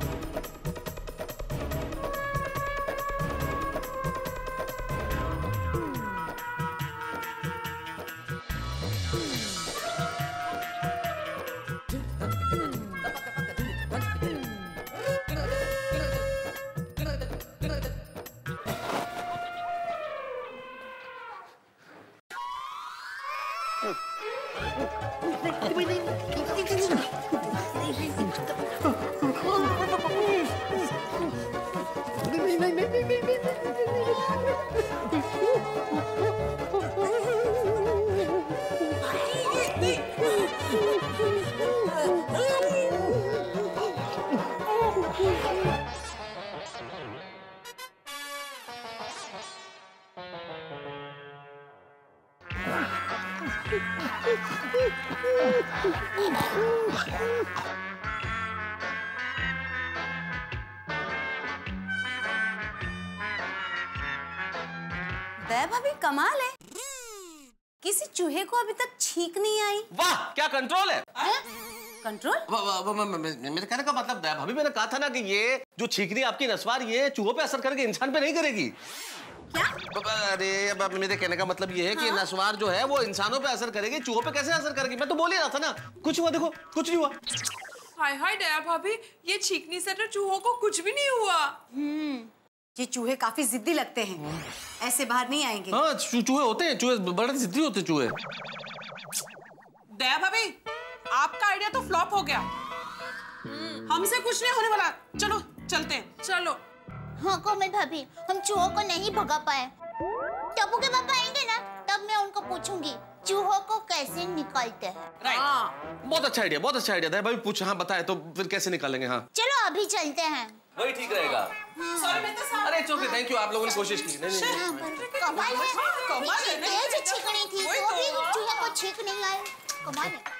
दया भाभी, कमाल है, किसी चूहे को अभी तक छींक नहीं आई। वाह, क्या कंट्रोल है। कंट्रोल? मेरे कहने का मतलब दया भाभी, मैंने कहा था ना कि ये जो छींकनी आपकी नसवार, ये चूहों पे असर करके इंसान पे नहीं करेगी। क्या? अरे अब मेरे कहने का मतलब ये है कि नसवार जो है वो इंसानों पे असर करेगी, चूहों पे कैसे असर करेगी? मैं तो बोल ही रहा था ना, कुछ हुआ देखो, कुछ नहीं हुआ। हाय हाय दया भाभी, ये छींकनी से तो चूहों को कुछ भी नहीं हुआ। ये चूहे काफी जिद्दी लगते हैं, ऐसे बाहर नहीं आएंगे। हाँ, चूहे होते हैं, चूहे बड़े जिद्दी होते हैं चूहे। दया भाभी, आपका आइडिया तो फ्लॉप हो गया। हमसे कुछ नहीं होने वाला, चलो चलते हैं। चलो। हाँ कोमल भाभी, हम चूहों को नहीं भगा पाए। टप्पू के पापा आएंगे ना, तब मैं उनको पूछूंगी चूहों को कैसे निकालते हैं। राइट, बहुत अच्छा आइडिया, बहुत अच्छा आइडिया। दया भाभी पूछ, हाँ बताए तो फिर कैसे निकालेंगे। हाँ चलो अभी चलते हैं। वही ठीक रहेगा। अरे इट्स ओके, थैंक यू, आप लोगों ने कोशिश की। नहीं कमाल है, इतनी तेज छींकनी थी तो भी चूहे को छींक नहीं आए, कमाल है।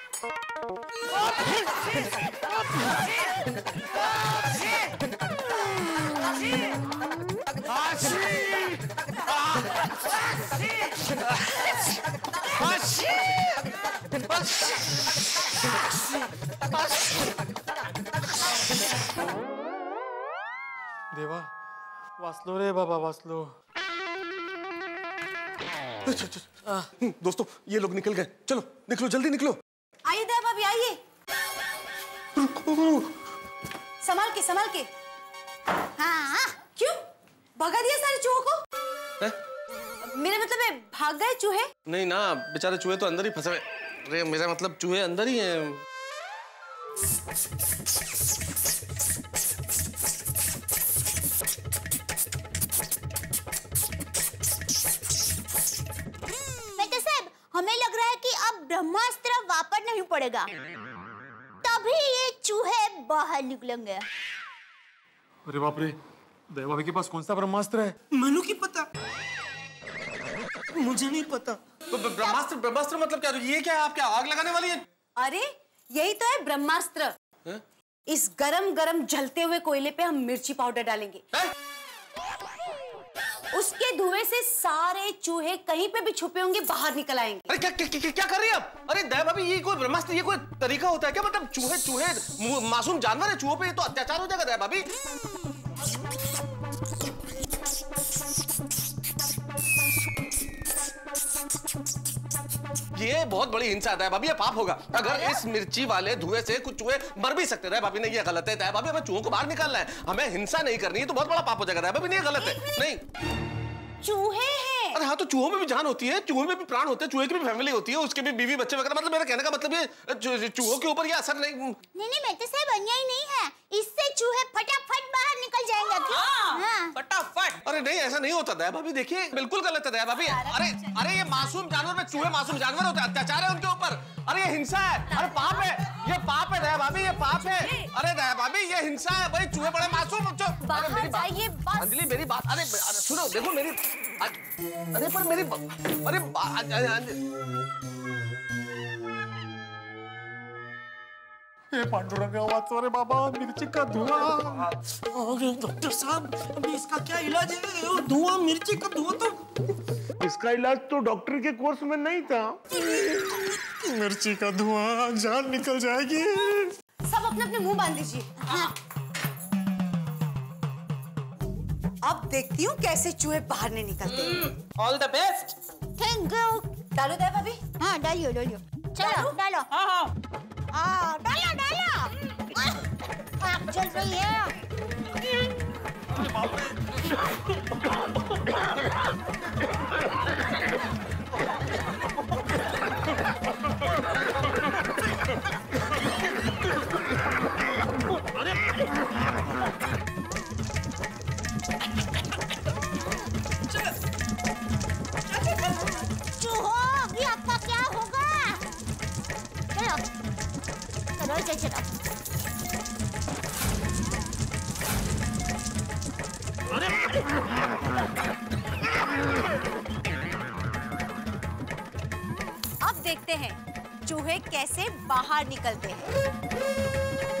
देवा, वासलो रे बाबा, वासलो। दोस्तों, ये लोग निकल गए, चलो निकलो, जल्दी निकलो। आइए दया भाभी, आइए। संभाल के, संभाल के। हाँ, क्यों भगा दिया सारे चूहों को? मेरा मतलब है भाग गए चूहे? नहीं ना, बेचारे चूहे तो अंदर ही फंसे हुए। अरे मेरा मतलब चूहे अंदर ही हैं। मेहता साहब, हमें लग रहा है कि अब ब्रह्मास्त्र वापर नहीं पड़ेगा, तभी ये चूहे बाहर निकलेंगे। अरे बाप रे, दया भाभी के पास कौन सा ब्रह्मास्त्र है? मनु की पता, मुझे नहीं पता। ब्रह्मास्त्र, ब्रह्मास्त्र मतलब क्या? ये क्या है? आप क्या आग लगाने वाली है? अरे यही तो है ब्रह्मास्त्र। इस गरम गरम जलते हुए कोयले पे हम मिर्ची पाउडर डालेंगे। उसके धुएं से सारे चूहे कहीं पे भी छुपे होंगे बाहर निकल आएंगे। अरे क्या कर रही है आप? अरे दया भाभी, ये कोई ब्रह्मास्त्र, ये कोई तरीका होता है क्या? मतलब चूहे मासूम जानवर है, चूहों पे ये तो अत्याचार हो जाएगा दया भाभी। ये ये बहुत बड़ी हिंसा है भाभी, ये पाप होगा। अगर इस मिर्ची वाले धुएं से कुछ चूहे मर भी सकते हैं भाभी, नहीं ये गलत है भाभी, हमें चूहों को बाहर निकालना है, हमें हिंसा नहीं करनी है, तो बहुत बड़ा पाप हो जाएगा भाभी, नहीं गलत है। नहीं चूहे हैं। अरे हाँ, तो चूहों में भी जान होती है, चूहों में भी प्राण होते हैं, चूहे की भी फैमिली होती है, उसके भी बीवी बच्चे वगैरह। मतलब मेरा कहने का मतलब ये चूहों के ऊपर ये असर नहीं। नहीं मेहता साहब अन्याय नहीं है, इससे चूहे फटाफट बाहर निकल जाएंगे। हाँ। फटाफट। अरे नहीं ऐसा नहीं होता दया भाभी, देखिए बिल्कुल गलत है दया भाभी। अरे ये मासूम जानवर में चूहे मासूम जानवर होते हैं, अत्याचार है उनके ऊपर। अरे ये हिंसा है, अरे पाप है, ये पाप है दया भाभी, ये पाप है। अरे दया भाभी ये हिंसा है भाई, चूहे बड़े मासूम। अंजलि मेरी बात, अरे सुनो देखो मेरी, अरे पर मेरी, हे पांडुरंग वाचो रे बाबा, मिर्ची का धुआं। अरे डॉक्टर साहब, अभी इसका क्या इलाज है? धुआं, मिर्ची का धुआं तो इसका इलाज तो डॉक्टर के कोर्स में नहीं था। मिर्ची का धुआं, जान निकल जाएगी। सब अपने अपने मुंह बांध लीजिए। हाँ। अब देखती हूँ कैसे चूहे बाहर नहीं निकलते। All the best. Thank you. डालो दया भाभी। हाँ डालियो डालियो। चलो डालो। हाँ डालो डालो। आग जल रही है। चूहो, ये आपका क्या होगा? चलो चलो चलो। अब देखते हैं चूहे कैसे बाहर निकलते हैं।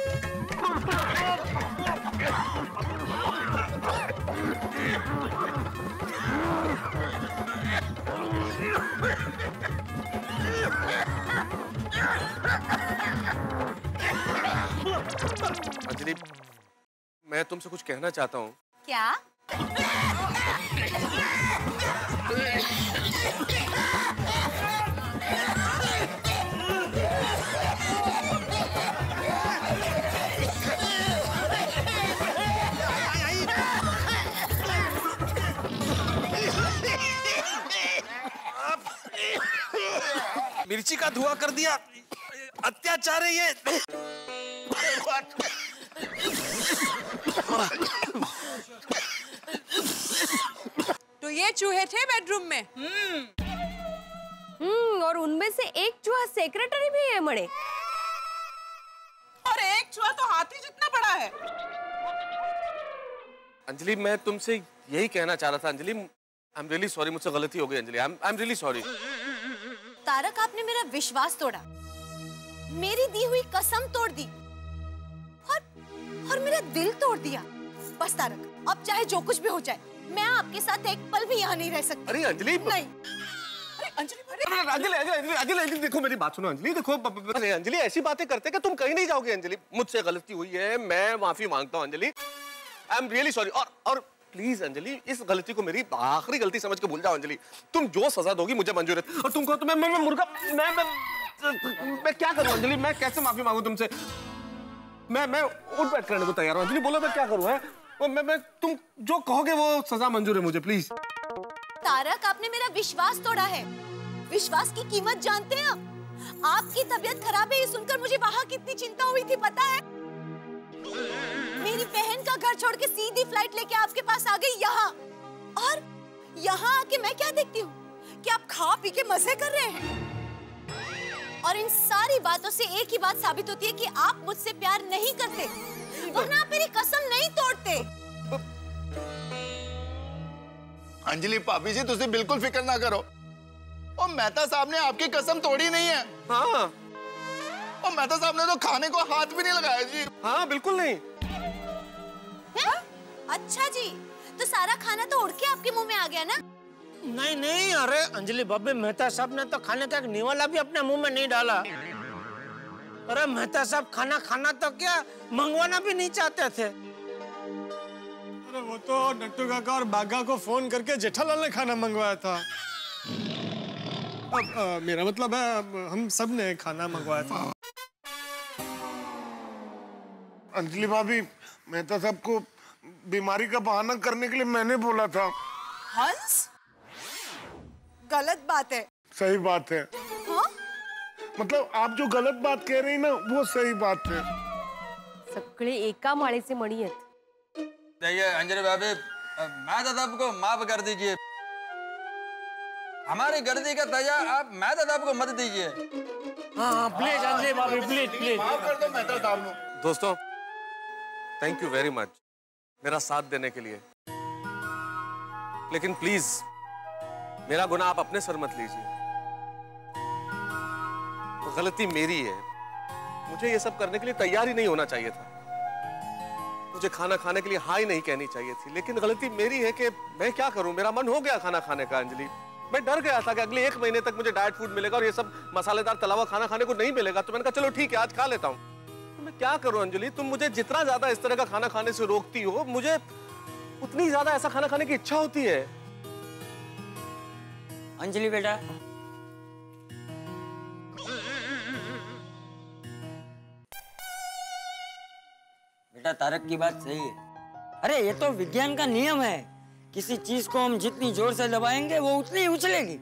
अंजलि मैं तुमसे कुछ कहना चाहता हूँ। क्या? मिर्ची का धुआं कर दिया, अत्याचार है ये। तो ये चूहे थे बेडरूम में। और उनमें से एक चूहा सेक्रेटरी भी है मणे। और एक चूहा तो हाथी जितना बड़ा है। अंजलि मैं तुमसे यही कहना चाह रहा था। Anjali I am really sorry, मुझसे गलती हो गई Anjali, I am really sorry. Taarak आपने मेरा विश्वास तोड़ा, मेरी दी हुई कसम तोड़ दी और मेरा दिल तोड़ दिया। बस तारक, अब चाहे जो कुछ भी हो जाए, मैं आपके साथ एक पल भी यहाँ नहीं रह सकती। अरे अंजलि नहीं। अंजलि देखो मेरी बात सुनो अंजलि, देखो अंजलि ऐसी बातें करते कि तुम कहीं नहीं जाओगे अंजलि। मुझसे गलती हुई है, मैं माफी मांगता हूँ Anjali, I am really sorry. और प्लीज अंजलि इस गलती को मेरी आखिरी गलती समझ के भूल जाओ अंजलि। तुम जो सजा दोगी मुझे मंजूर है। और तुमको तो मैं मुर्गा मैं क्या करूं अंजलि, मैं कैसे माफी मांगू तुमसे? मैं उठ बैठ करने को तैयार हूं अंजलि, बोलो मैं क्या करूं? है मैं तुम जो कहोगे वो सजा मंजूर है मुझे, प्लीज। तारक आपने मेरा विश्वास तोड़ा है। विश्वास की कीमत जानते हैं आप? आपकी तबीयत खराब है ये सुनकर मुझे वहां कितनी चिंता हुई थी पता है? मेरी बहन का घर छोड़ के सीधी फ्लाइट लेके आपके पास आ गई यहाँ, और यहाँ आके मैं क्या देखती हूँ कि आप खा पी के मजे कर रहे हैं। और इन सारी बातों से एक ही बात साबित होती है कि आप मुझसे प्यार नहीं करते, वरना आप मेरी कसम नहीं तोड़ते। अंजलि भाभी जी तुझे बिल्कुल फिक्र ना करो, और मेहता साहब ने आपकी कसम तोड़ी नहीं है। हाँ। और मेहता साहब ने तो खाने को हाथ भी नहीं लगाया जी। हाँ बिल्कुल नहीं। अच्छा जी, तो सारा खाना तो उड़ के आपके मुंह में आ गया ना? नहीं नहीं, अरे अंजलि भाभी मेहता साहब ने तो खाने का एक निवाला भी अपने मुंह में नहीं डाला। अरे मेहता साहब खाना खाना तो क्या मंगवाना भी नहीं चाहते थे। अरे वो तो नट्टू काका और बागा को फोन करके जेठालाल ने खाना मंगवाया था। मेरा मतलब है हम सब ने खाना मंगवाया था। अंजलि भाभी, मेहता साहब को बीमारी का बहाना करने के लिए मैंने बोला था। हंस, गलत बात है। सही बात है। हाँ? मतलब आप जो गलत बात कह रही ना वो सही बात है। सगळे एका माळेचे मणी आहेत। देखिए अंजलि भाभी, मेहता साहब को माफ कर दीजिए। हमारी गलती का सजा आप मेहता साहब को मत दीजिए। हाँ प्लीज अंजलि भाभी, प्लीज माफ कर दो मेहता साहब को। दोस्तों, थैंक यू वेरी मच मेरा साथ देने के लिए। लेकिन प्लीज मेरा गुनाह आप अपने सर मत लीजिए। तो गलती मेरी है। मुझे ये सब करने के लिए तैयार ही नहीं होना चाहिए था। मुझे खाना खाने के लिए हाँ ही नहीं कहनी चाहिए थी। लेकिन गलती मेरी है कि मैं क्या करूं, मेरा मन हो गया खाना खाने का। अंजलि, मैं डर गया था कि अगले 1 महीने तक मुझे डाइट फूड मिलेगा और ये सब मसालेदार तला हुआ खाना खाने को नहीं मिलेगा। तो मैंने कहा चलो ठीक है, आज खा लेता हूँ। तो मैं क्या करूं अंजलि, तुम मुझे जितना ज्यादा इस तरह का खाना खाने से रोकती हो, मुझे उतनी ज्यादा ऐसा खाना खाने की इच्छा होती है। अंजलि बेटा, बेटा तारक की बात सही है। अरे ये तो विज्ञान का नियम है, किसी चीज को हम जितनी जोर से दबाएंगे वो उतनी ही उछलेगी।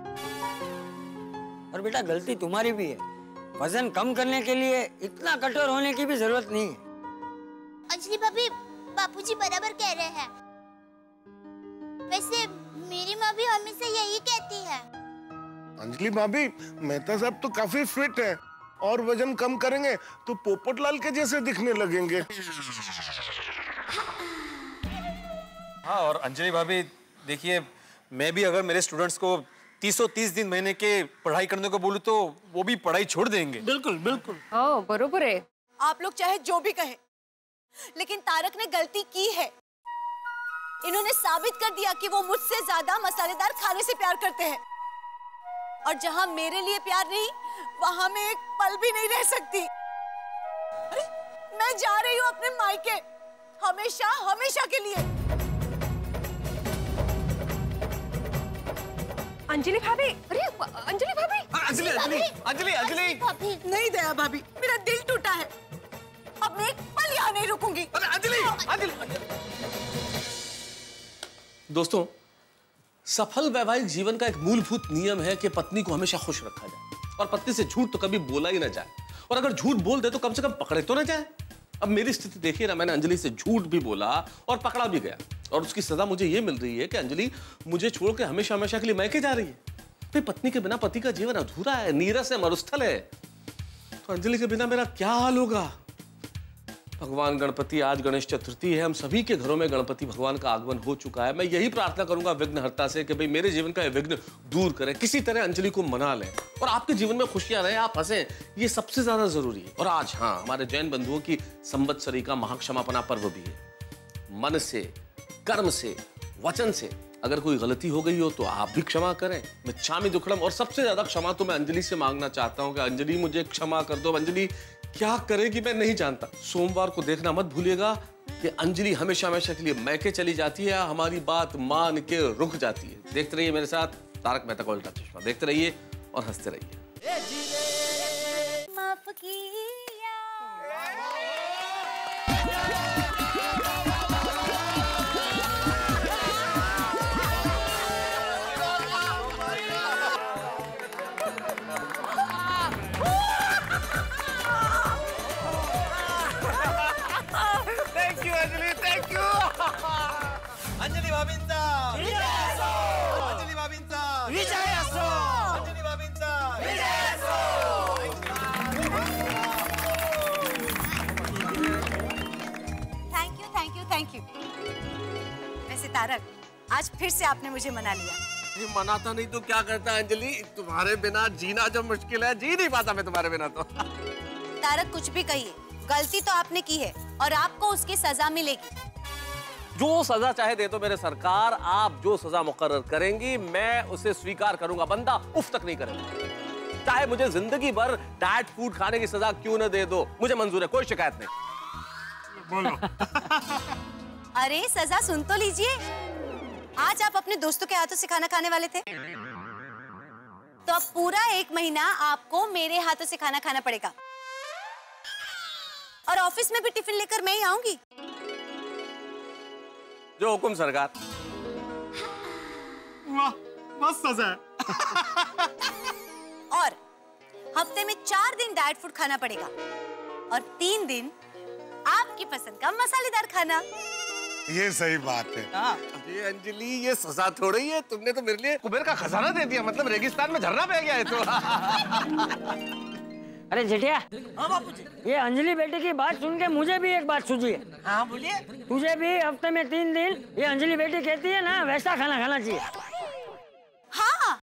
और बेटा गलती तुम्हारी भी है, वजन कम करने के लिए इतना कठोर होने की भी जरूरत नहीं है। अंजलि भाभी, बापूजी बराबर कह रहे हैं। वैसे मेरी माँ भी हमेशा यही कहती है। अंजलि भाभी, मेहता साहब तो काफी फिट है और वजन कम करेंगे तो पोपटलाल के जैसे दिखने लगेंगे। हाँ, और अंजलि भाभी देखिए, मैं भी अगर मेरे स्टूडेंट्स को 330 दिन महीने के पढ़ाई करने को बोलूं तो वो भी पढ़ाई छोड़ देंगे। बिल्कुल बिल्कुल। हाँ बरोबर है। आप लोग चाहे जो भी कहें, लेकिन तारक ने गलती की है। इन्होंने साबित कर दिया कि वो मुझसे ज्यादा मसालेदार खाने से प्यार करते हैं। और जहां मेरे लिए प्यार नहीं, वहां मैं एक पल भी नहीं रह सकती। अरे, मैं जा रही हूं अपने मायके, हमेशा हमेशा के लिए। अंजलि भाभी, अरे अंजलि भाभी, अंजलि अंजलि अंजलि अंजलि नहीं दया भाभी, मेरा दिल टूटा है। अब मैं एक पल यहाँ नहीं रुकूंगी। अंजलि अंजलि। दोस्तों, सफल वैवाहिक जीवन का एक मूलभूत नियम है कि पत्नी को हमेशा खुश रखा जाए और पत्नी से झूठ तो कभी बोला ही ना जाए। और अगर झूठ बोल दे तो कम से कम पकड़े तो ना जाए। अब मेरी स्थिति देखिए ना, मैंने अंजलि से झूठ भी बोला और पकड़ा भी गया, और उसकी सजा मुझे ये मिल रही है कि अंजलि मुझे छोड़ के हमेशा हमेशा के लिए मैके जा रही है। भाई, पत्नी के बिना पति का जीवन अधूरा है, नीरस है, मरुस्थल है। तो अंजलि के बिना मेरा क्या हाल होगा। भगवान गणपति, आज गणेश चतुर्थी है, हम सभी के घरों में गणपति भगवान का आगमन हो चुका है। मैं यही प्रार्थना करूंगा विघ्नहर्ता से कि भाई मेरे जीवन का विघ्न दूर करें, किसी तरह अंजलि को मना लें और आपके जीवन में खुशियां रहें, आप हंसें, ये सबसे ज्यादा जरूरी है। और आज हाँ, हमारे जैन बंधुओं की संवत्सरी का महाक्षमापना पर्व भी है। मन से, कर्म से, वचन से अगर कोई गलती हो गई हो तो आप भी क्षमा करें। मैं चामी दुखड़म, और सबसे ज्यादा क्षमा तो मैं अंजलि से मांगना चाहता हूं कि अंजलि मुझे क्षमा कर दो। अंजलि क्या करेगी मैं नहीं जानता। सोमवार को देखना मत भूलिएगा कि अंजलि हमेशा हमेशा के लिए मैके चली जाती है, हमारी बात मान के रुक जाती है। देखते रहिए मेरे साथ तारक मेहता का उल्टा चश्मा, देखते रहिए और हंसते रहिए। माफ किया। Thank you Anjali, thank you. Anjali भाभींचा विजय असो, अंजलि भाभींचा विजय असो, अंजलि भाभींचा विजय असो। Thank you thank you thank you. वैसे तारक, आज फिर से आपने मुझे मना लिया। ये मनाता नहीं तो क्या करता अंजलि, तुम्हारे बिना जीना जब मुश्किल है, जी नहीं पाता मैं तुम्हारे बिना। तो तारक, कुछ भी कहिए, गलती तो आपने की है और आपको उसकी सजा मिलेगी। जो सजा चाहे दे दो मेरे सरकार, आप जो सजा मुकर्रर करेंगी मैं उसे स्वीकार करूंगा। बंदा उफ तक नहीं करेगा। चाहे मुझे जिंदगी भर डाइट फूड खाने की सजा क्यों न दे दो, मुझे मंजूर है, कोई शिकायत नहीं। बोलो। अरे सजा सुन तो लीजिए। आज आप अपने दोस्तों के हाथों से खाना खाने वाले थे। तो अब पूरा 1 महीना आपको मेरे हाथों से खाना खाना पड़ेगा। और ऑफिस में भी टिफिन लेकर मैं ही आऊंगी। जो हुकुम सरकार। वाह, मस्त है। और हफ्ते में 4 दिन डाइट फूड खाना पड़ेगा और 3 दिन आपकी पसंद का मसालेदार खाना। ये सही बात है। ये अंजलि, ये सजा थोड़ी है, तुमने तो मेरे लिए कुबेर का खजाना दे दिया, मतलब रेगिस्तान में झरना बह गया है तो। अरे जेठिया, हाँ बापूजी। ये अंजलि बेटी की बात सुन के मुझे भी एक बात सूझी है। हाँ बोलिए। तुझे भी हफ्ते में 3 दिन ये अंजलि बेटी कहती है ना, वैसा खाना खाना चाहिए। हाँ।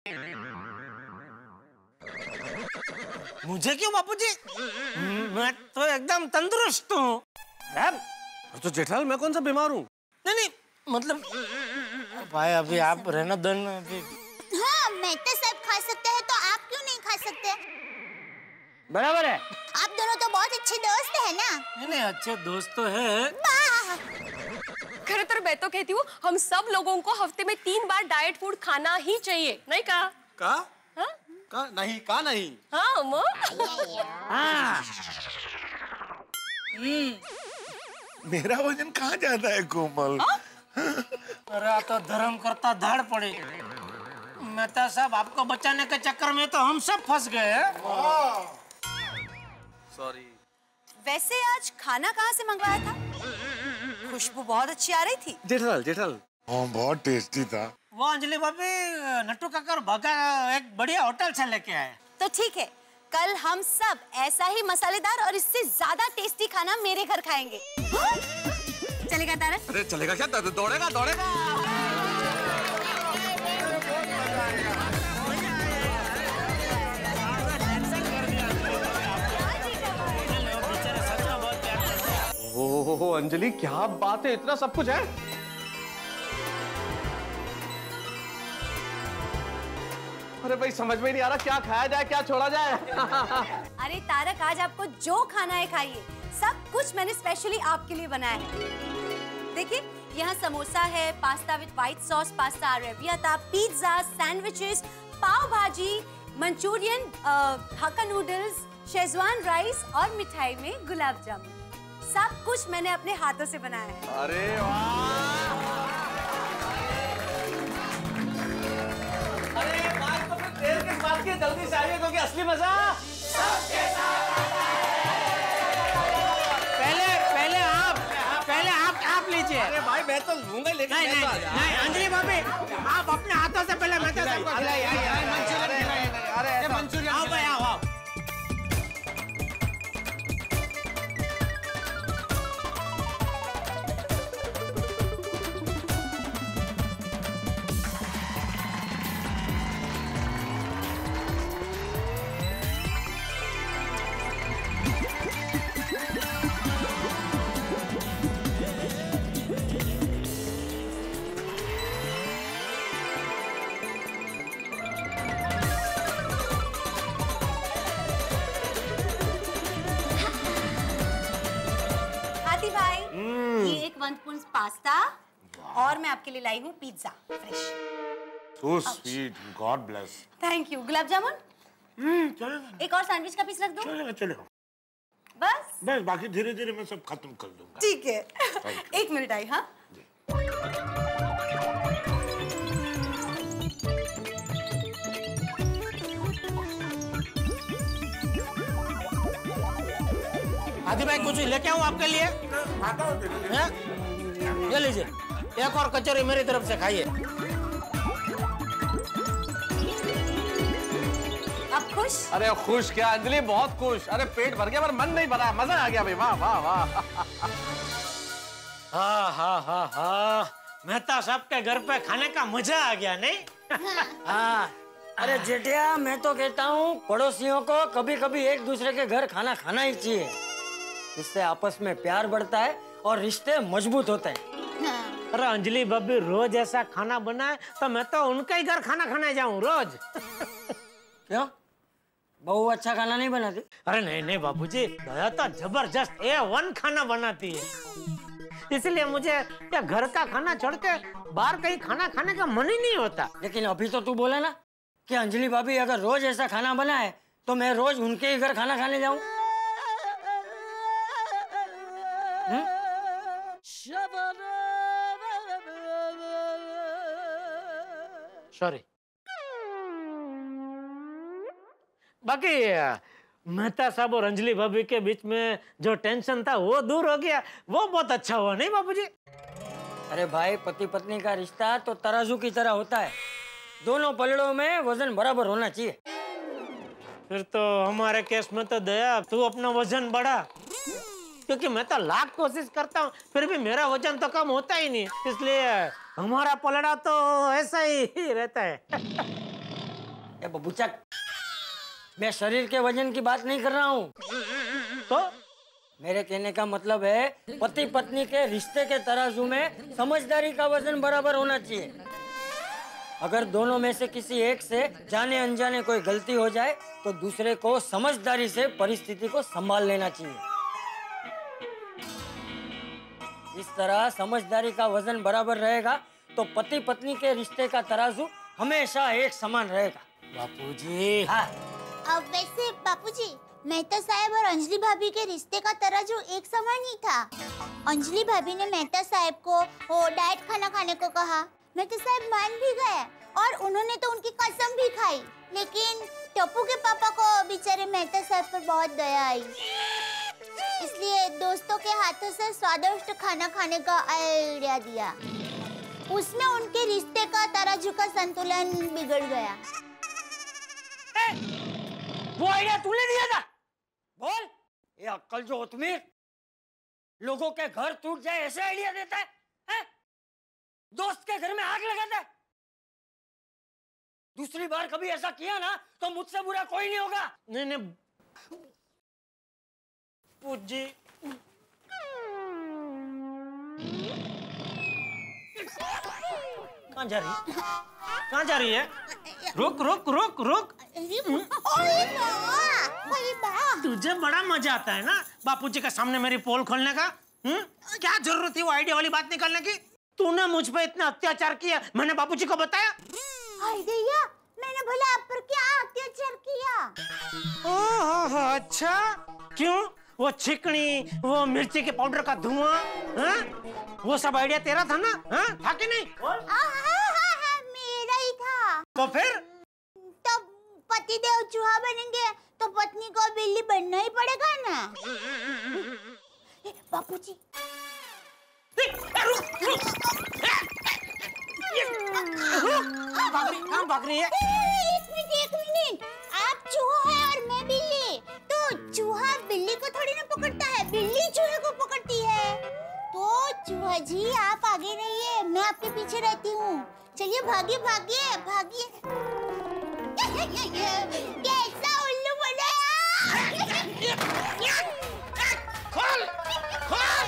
मुझे क्यों बापूजी? मैं तो एकदम तंदुरुस्त हूँ। तो जेठालाल, मैं कौन सा बीमार हूँ? नहीं, मतलब भाई अभी आप रहना दो ना अभी। हाँ, मैं तो सब खा सकते हैं, तो आप क्यों नहीं खा सकते? बराबर है। आप दोनों तो बहुत अच्छे दोस्त हैं ना? नहीं, अच्छे दोस्त तो है। खैर मैं तो कहती हूँ हम सब लोगों को हफ्ते में 3 बार डाइट फूड खाना ही चाहिए, नहीं कहा? का? नहीं, का नहीं। हाँ मो। हाँ। मेरा वजन कहाँ जाता है कोमल? अरे तो धर्म करता धाड़ पड़े। मेहता साहब, आपको बचाने के चक्कर में तो हम सब फंस गए हैं। सॉरी। वैसे आज खाना कहाँ से मंगवाया था? खुशबू बहुत अच्छी आ रही थी। जेठालाल। हाँ, बहुत टेस्टी था। वो अंजलि भाभी नट्टू काका और भागा एक बढ़िया होटल से लेके आए। तो ठीक है, कल हम सब ऐसा ही मसालेदार और इससे ज्यादा टेस्टी खाना मेरे घर खाएंगे। चलेगा तारक? अरे चलेगा क्या? दौड़ेगा। ओह अंजलि, क्या बात है, इतना सब कुछ है? अरे भाई समझ में नहीं आ रहा, क्या खाया जाए क्या छोड़ा जाए। अरे तारक, आज आपको जो खाना है खाइए, सब कुछ मैंने स्पेशली आपके लिए बनाया है। देखिए, यहाँ समोसा है, pasta with white sauce, pasta arrabbiata, pizza, sandwiches, pav bhaji, Manchurian, Hakka noodles, Schezwan rice और मिठाई में गुलाब जामुन। सब कुछ मैंने अपने हाथों से बनाया है। अरे वाह! अरे बात तो फिर देर किस बात की, जल्दी से आइए क्योंकि असली मजा सबके साथ आता है। पहले आप लीजिए। अरे भाई मैं तो लूंगा, लेकिन नहीं, अंजलि भाभी, आप अपने हाथों से पहले मैं तो सबको मंचूरियन। आओ भाई, आओ। ये एक 1 स्पून पास्ता और मैं आपके लिए लाई हूँ pizza fresh. So sweet, God bless. Thank you. Gulab jamun? चलेगा। एक और सैंडविच का पीस रख दो? चलेगा। बस बाकी धीरे धीरे मैं सब खत्म कर दूंगा। ठीक है। 1 मिनट आई। हाँ, आदि भाई कुछ लेके आऊं आपके लिए? ये लीजिए, एक और कचौरी मेरी तरफ से खाइए। आप खुश? अरे खुश क्या अंजलि, बहुत खुश। अरे पेट भर गया पर मन नहीं भरा, मजा आ गया भाई। वाह वाह वाह। हाँ, मेहता साहब के घर पे खाने का मजा आ गया नहीं? हाँ। अरे जेठिया, मैं तो कहता हूँ पड़ोसियों को कभी कभी एक दूसरे के घर खाना खाना ही चाहिए। इससे आपस में प्यार बढ़ता है और रिश्ते मजबूत होते हैं। अरे अंजलि भाभी रोज ऐसा खाना बनाए तो मैं तो उनके ही घर खाना खाने जाऊं रोज। क्यों? बहू अच्छा खाना नहीं बनाती? अरे नहीं बाबूजी, दया तो जबरदस्त A1 खाना बनाती है, इसलिए मुझे या घर का खाना छोड़ के बाहर कहीं खाना खाने का मन ही नहीं होता। लेकिन अभी तो तू बोला ना कि अंजलि भाभी अगर रोज ऐसा खाना बनाए तो मैं रोज उनके ही घर खाना खाने जाऊं? सॉरी। बाकी मेहता साहब और अंजलि भाभी के बीच में जो टेंशन था वो दूर हो गया, वो बहुत अच्छा हुआ नहीं बापूजी? अरे भाई, पति पत्नी का रिश्ता तो तराजू की तरह होता है, दोनों पलड़ों में वजन बराबर होना चाहिए। फिर तो हमारे केस में तो दया तू अपना वजन बढ़ा, क्योंकि मैं तो लाख कोशिश करता हूँ फिर भी मेरा वजन तो कम होता ही नहीं, इसलिए हमारा पलड़ा तो ऐसा ही रहता है। बबूचक, मैं शरीर के वजन की बात नहीं कर रहा हूँ। तो मेरे कहने का मतलब है पति पत्नी के रिश्ते के तराजू में समझदारी का वजन बराबर होना चाहिए। अगर दोनों में से किसी एक से जाने अनजाने कोई गलती हो जाए तो दूसरे को समझदारी से परिस्थिति को संभाल लेना चाहिए। इस तरह समझदारी का वजन बराबर रहेगा तो पति पत्नी के रिश्ते का तराजू हमेशा एक समान रहेगा। बापूजी। हाँ। अब वैसे बापूजी, मेहता साहब और अंजलि भाभी के रिश्ते का तराजू एक समान ही था। अंजलि भाभी ने मेहता साहब को वो डाइट खाना खाने को कहा, मेहता साहब मान भी गए और उन्होंने तो उनकी कसम भी खाई, लेकिन टप्पू के पापा को बेचारे मेहता साहब पर बहुत दया आई, इसलिए दोस्तों के हाथों से स्वादिष्ट खाना खाने का आइडिया दिया। उसमें उनके रिश्ते का तराजू का संतुलन बिगड़ गया। वो आइडिया तूने दिया था? बोल, ये अक्कल जो उतमीर लोगों के घर टूट जाए ऐसे आइडिया देता है, हैं? दोस्त के घर में आग लगाता है। दूसरी बार कभी ऐसा किया ना तो मुझसे बुरा कोई नहीं होगा। नहीं नहीं पूजी, कहाँ जा रही? कहाँ जा रही है? रुक रुक रुक रुक। तुझे बड़ा मजा आता है ना बापूजी के सामने मेरी पोल खोलने का? क्या जरूरत थी वो आइडिया वाली बात निकालने की? तूने मुझ पे इतना अत्याचार किया, मैंने बापूजी को बताया? भैया, मैंने भला आप पर क्या अत्याचार किया? ओह अच्छा, क्यों? वो चिकनी, वो मिर्ची के पाउडर का धुआं, वो सब आइडिया तेरा था ना? था कि नहीं? मेरा ही था। तो फिर? तो पतिदेव चूहा बनेंगे तो पत्नी को बिल्ली बनना ही पड़ेगा ना। बापूजी, कहाँ भाग रही है? एक मिनट, आप चूहा है और मैं बिल्ली, तो चूहा बिल्ली को थोड़ी ना पकड़ता है, बिल्ली चूहे को पकड़ती है। तो चूहा जी आप आगे रहिए, मैं आपके पीछे रहती हूँ। चलिए भागिए भागिए भागिए। कैसा उल्लू बनाया? खोल खोल।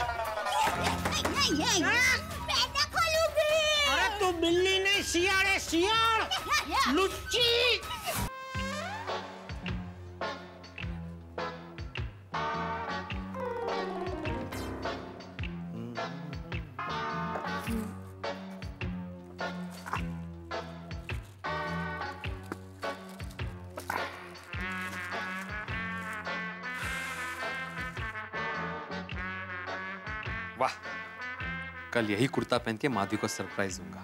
मैं ना खोलूंगी। अरे तू बिल्ली नहीं, शियाल है, शियाल, लुच्ची। वाह, कल यही कुर्ता पहन के माधवी को सरप्राइज दूंगा।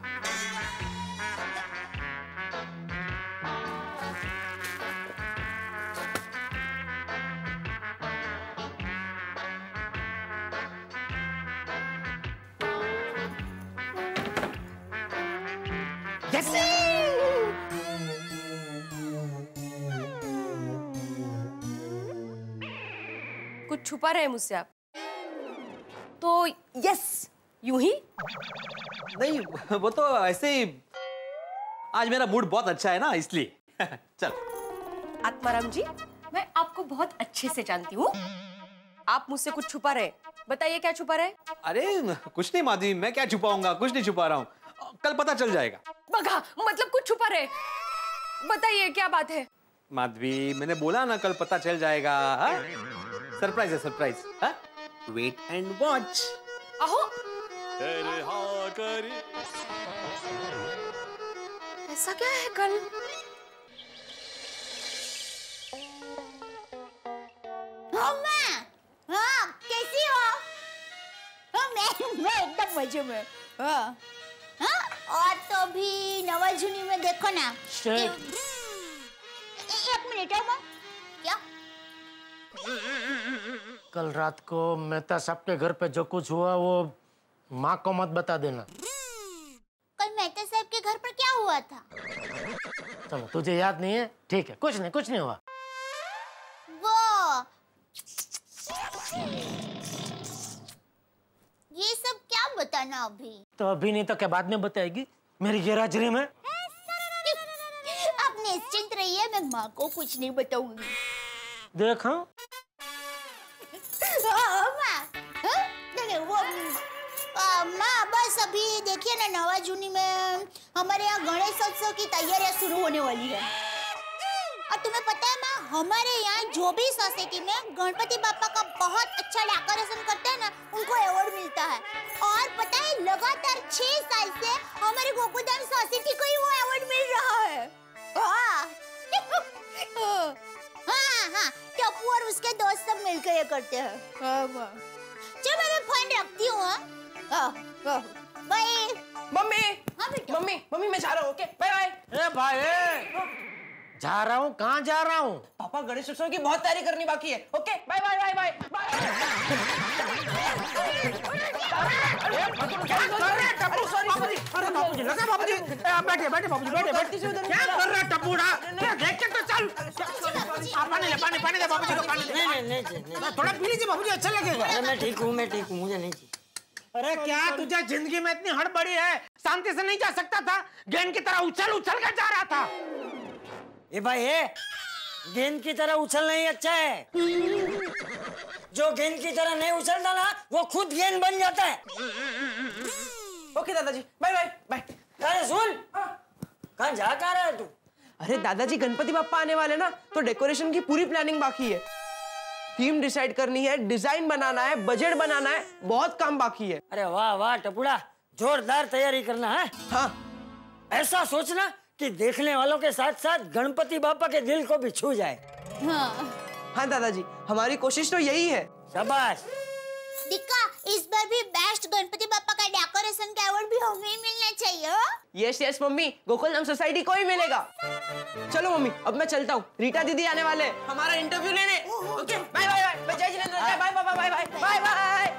कुछ छुपा रहे हैं मुझसे आप? तो यस, यूं ही? नहीं, वो तो ऐसे ही, आज मेरा मूड बहुत अच्छा है ना इसलिए। चल। आत्माराम जी, मैं आपको बहुत अच्छे से जानती हूँ, आप मुझसे कुछ छुपा रहे, बताइए क्या छुपा रहे? अरे कुछ नहीं माधवी, मैं क्या छुपाऊंगा, कुछ नहीं छुपा रहा हूँ, कल पता चल जाएगा। बगा, मतलब कुछ छुपा रहे, बताइए क्या बात है? माधवी, मैंने बोला ना कल पता चल जाएगा। सरप्राइज है, सरप्राइज। Wait and watch. आहो, हाँ करे। ऐसा क्या है कल? मैं एकदम मजे में। हाँ हाँ, और तो भी नवाजुनी में देखो ना। एक मिनट क्या? कल रात को मेहता साहब के घर पे जो कुछ हुआ वो माँ को मत बता देना। कल मेहता साहब के घर पर क्या हुआ था? चलो तुझे याद नहीं है? ठीक है, कुछ नहीं हुआ। वो ये सब क्या बताना अभी? तो अभी नहीं तो क्या बाद में बताएगी मेरी गैरहाजिरी में? आप निश्चिंत रहिए, मैं माँ को कुछ नहीं बताऊंगी। देखो माँ बस अभी देखिए ना, नवाजुनी में हमारे यहाँ गणेश उत्सव की तैयारियां शुरू होने वाली है। और तुम्हें पता है माँ, हमारे यहाँ जो भी सोसाइटी में गणपति बापा का बहुत अच्छा डेकोरेशन करते हैं ना, उनको अवार्ड मिलता है। और पता है लगातार 6 साल से हमारे गोकुलधाम सोसाइटी को ही वो अवार्ड मिल रहा है। हाँ, टप्पू और उसके दोस्त सब मिलकर ये करते हैं। चलो मैं फोन रखती हूँ। बाय। मम्मी मैं जा रहा हूँ। Okay bye bye. ए भाई जा रहा हूँ, कहाँ जा रहा हूँ? पापा गणेश उत्सव की बहुत तैयारी करनी बाकी है। Okay bye bye bye bye bye. अरे बाबूजी लगा, बाबूजी बैठे बाबूजी बैठे। क्या कर रहा है टप्पूड़ा? देख के तो चल। पानी दे बाबूजी को, पानी दे। नहीं, थोड़ा पी लीजिए बाबूजी, अच्छा लगेगा। अरे मैं ठीक हूँ, मुझे नहीं चाहिए। अरे क्या तुझे जिंदगी में इतनी हड़बड़ी है? शांति से नहीं जा सकता था? गेंद की तरह उछल कर जा रहा था। ए भाई गेंद की तरह उछलना ही अच्छा है। जो गेंद की तरह नहीं उछलता ना, वो खुद गेंद बन जाता है। ओके दादाजी बाय बाय बाय। अरे सुन, कहाँ जा रहा है तू? अरे दादाजी गणपति बाप्पा आने वाले ना, तो डेकोरेशन की पूरी प्लानिंग बाकी है। थीम डिसाइड करनी है, डिजाइन बनाना है, बजट बनाना है, बहुत काम बाकी है। अरे वाह वाह टपुड़ा, जोरदार तैयारी करना है। हाँ, ऐसा सोचना कि देखने वालों के साथ साथ गणपति बापा के दिल को भी छू जाए। हाँ दादाजी, हमारी कोशिश तो यही है। शाबाश। दिक्का, इस बार भी बेस्ट गणपति बापा का डेकोरेशन का अवार्ड भी हमें ही मिलना चाहिए। यस मम्मी, गोकुलधाम सोसाइटी को ही मिलेगा। चलो मम्मी, अब मैं चलता हूँ, रीटा दीदी आने वाले हमारा इंटरव्यू लेने। Okay bye bye bye. जय जिनेंद्र, bye bye bye bye bye bye.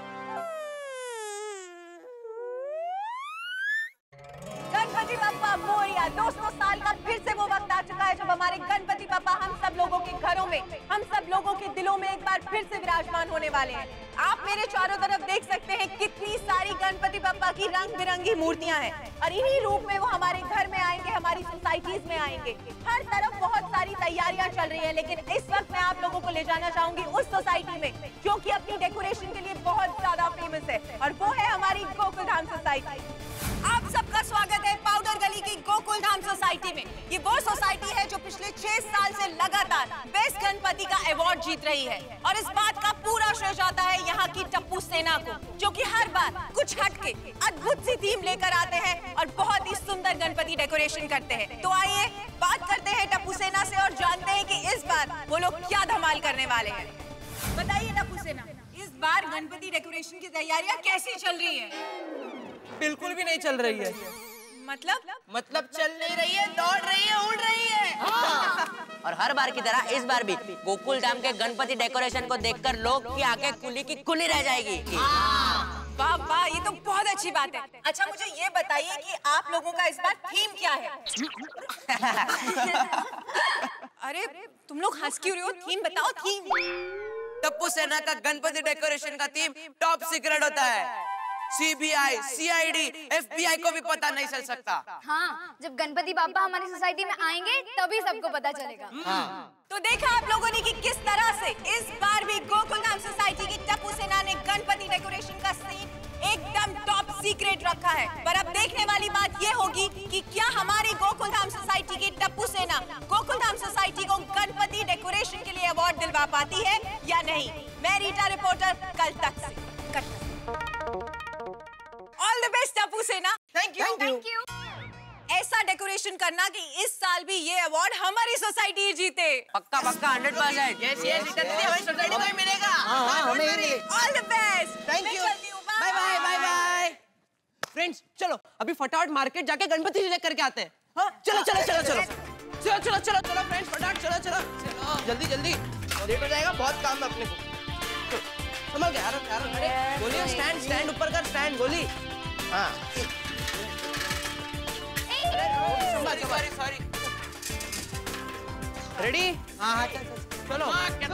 Ganpati Bappa Morya. दोस्तों, साल का फिर से वो वक्त आ चुका है जब हमारे गणपति बाप्पा हम सब लोगों के घरों में, हम सब लोगों के दिलों में एक बार फिर से विराजमान होने वाले हैं। आप मेरे चारों तरफ देख सकते हैं कितनी सारी गणपति बाप्पा की रंग बिरंगी मूर्तियां हैं और इन्हीं रूप में वो हमारे घर में आएंगे, हमारी सोसाइटीज में आएंगे। हर तरफ बहुत सारी तैयारियां चल रही है, लेकिन इस वक्त मैं आप लोगों को ले जाना चाहूंगी उस सोसाइटी में जो कि अपनी डेकोरेशन के लिए बहुत ज्यादा फेमस है, और वो है हमारी गोकुलधाम सोसाइटी। आप सबका स्वागत है पाउडर गली की गोकुलधाम सोसाइटी में। ये वो सोसाइटी है जो पिछले 6 साल से लगातार बेस्ट गणपति का अवार्ड जीत रही है, और इस बात का पूरा श्रेय जाता है यहाँ की टप्पू सेना को, जो कि हर बार कुछ हटके अद्भुत सी थीम लेकर आते हैं और बहुत ही सुंदर गणपति डेकोरेशन करते हैं। तो आइए बात करते हैं टप्पू सेना से और जानते हैं कि इस बार वो लोग क्या धमाल करने वाले हैं। बताइए टप्पू सेना, इस बार गणपति डेकोरेशन की तैयारियां कैसी चल रही है? बिल्कुल भी नहीं चल रही है। मतलब चल नहीं रही है, दौड़ रही है, उड़ रही है। और हर बार की तरह इस बार भी गोकुलधाम के गणपति डेकोरेशन को देखकर लोग की आंखें खुली की खुली रह जाएगी। वाह वाह, ये तो बहुत अच्छी बात है। अच्छा मुझे ये बताइए कि आप लोगों का इस बार थीम क्या है? अरे तुम लोग हंस क्यों रहे हो? थीम बताओ, थीम। टप्पू सेना का गणपति डेकोरेशन का थीम टॉप सीक्रेट होता है। CBI, CID, FBI को भी पता नहीं चल सकता। हाँ, जब गणपति बापा हमारी सोसाइटी में आएंगे तभी सबको पता चलेगा। तो देखा आप लोगों ने कि किस तरह से इस बार भी गोकुलधाम सोसाइटी की टप्पू सेना ने गणपति डेकोरेशन का सीन एकदम टॉप सीक्रेट रखा है। पर अब देखने वाली बात ये होगी कि क्या हमारी गोकुलधाम सोसाइटी की टप्पू सेना गोकुलधाम सोसाइटी को गणपति डेकोरेशन के लिए अवार्ड दिलवा पाती है या नहीं। मैं रीटा रिपोर्टर, कल तक से। ऑल द बेस्ट टप्पू सेना। Thank you. ऐसा डेकोरेशन करना कि इस साल भी ये अवार्ड हमारी सोसाइटी जीते। पक्का 100%। हमारी सोसाइटी को ही मिलेगा। All the best. Thank you. मैं चलती हूँ, bye. Bye bye bye bye. Friends चलो अभी फटाफट मार्केट जाके गणपति जी लेकर के आते हैं। हाँ चलो चलो चलो चलो चलो चलो चलो चलो फ्रेंड्स फटाफट चलो चलो चलो जल्दी जल्दी लेट हो जाएगा, बहुत काम है अपने को। समझ गया यार गोली स्टैंड स्टैंड ऊपर कर स्टैंड गोली। हाँ सॉरी सॉरी रेडी? हाँ हाँ चलो।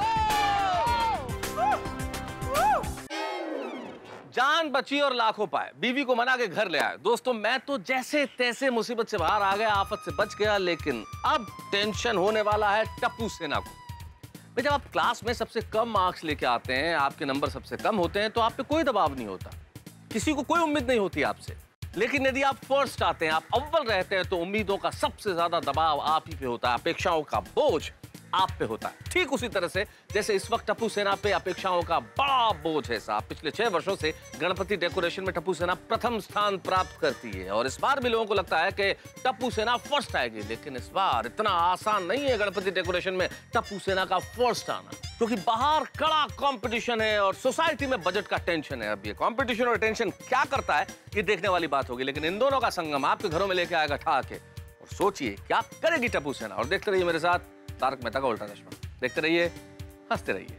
जान बची और लाखों पाए, बीवी को मना के घर ले आए। दोस्तों मैं तो जैसे तैसे मुसीबत से बाहर आ गया, आफत से बच गया, लेकिन अब टेंशन होने वाला है टप्पू सेना को। भाई जब आप क्लास में सबसे कम मार्क्स लेके आते हैं, आपके नंबर सबसे कम होते हैं, तो आप पे कोई दबाव नहीं होता, किसी को कोई उम्मीद नहीं होती आपसे। लेकिन यदि आप फर्स्ट आते हैं, आप अव्वल रहते हैं, तो उम्मीदों का सबसे ज्यादा दबाव आप ही पे होता है, अपेक्षाओं का बोझ आप पे होता है। ठीक उसी तरह से जैसे इस वक्त टप्पू सेना पे अपेक्षाओं का बड़ा बोझ है साहब। पिछले 6 वर्षों से गणपति डेकोरेशन में टप्पू सेना प्रथम स्थान प्राप्त करती है और इस बार भी लोगों को लगता है कि टप्पू सेना फर्स्ट आएगी, लेकिन इस बार इतना आसान नहीं है गणपति डेकोरेशन में टप्पू सेना का फर्स्ट आना, क्योंकि बाहर कड़ा कंपटीशन है और सोसाइटी में बजट का टेंशन है। अब ये कंपटीशन और टेंशन क्या करता है ये देखने वाली बात होगी, लेकिन इन दोनों का संगम आपके घरों में लेके आएगा ठा के। और सोचिए क्या करेगी टप्पू सेना। और देखते रहिए मेरे साथ तारक मेहता का उल्टा चश्मा, देखते रहिए, हंसते रहिए।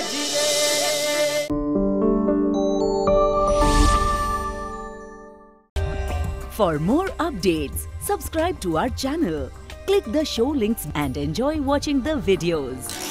For more updates, subscribe to our channel, click the show links and enjoy watching the videos.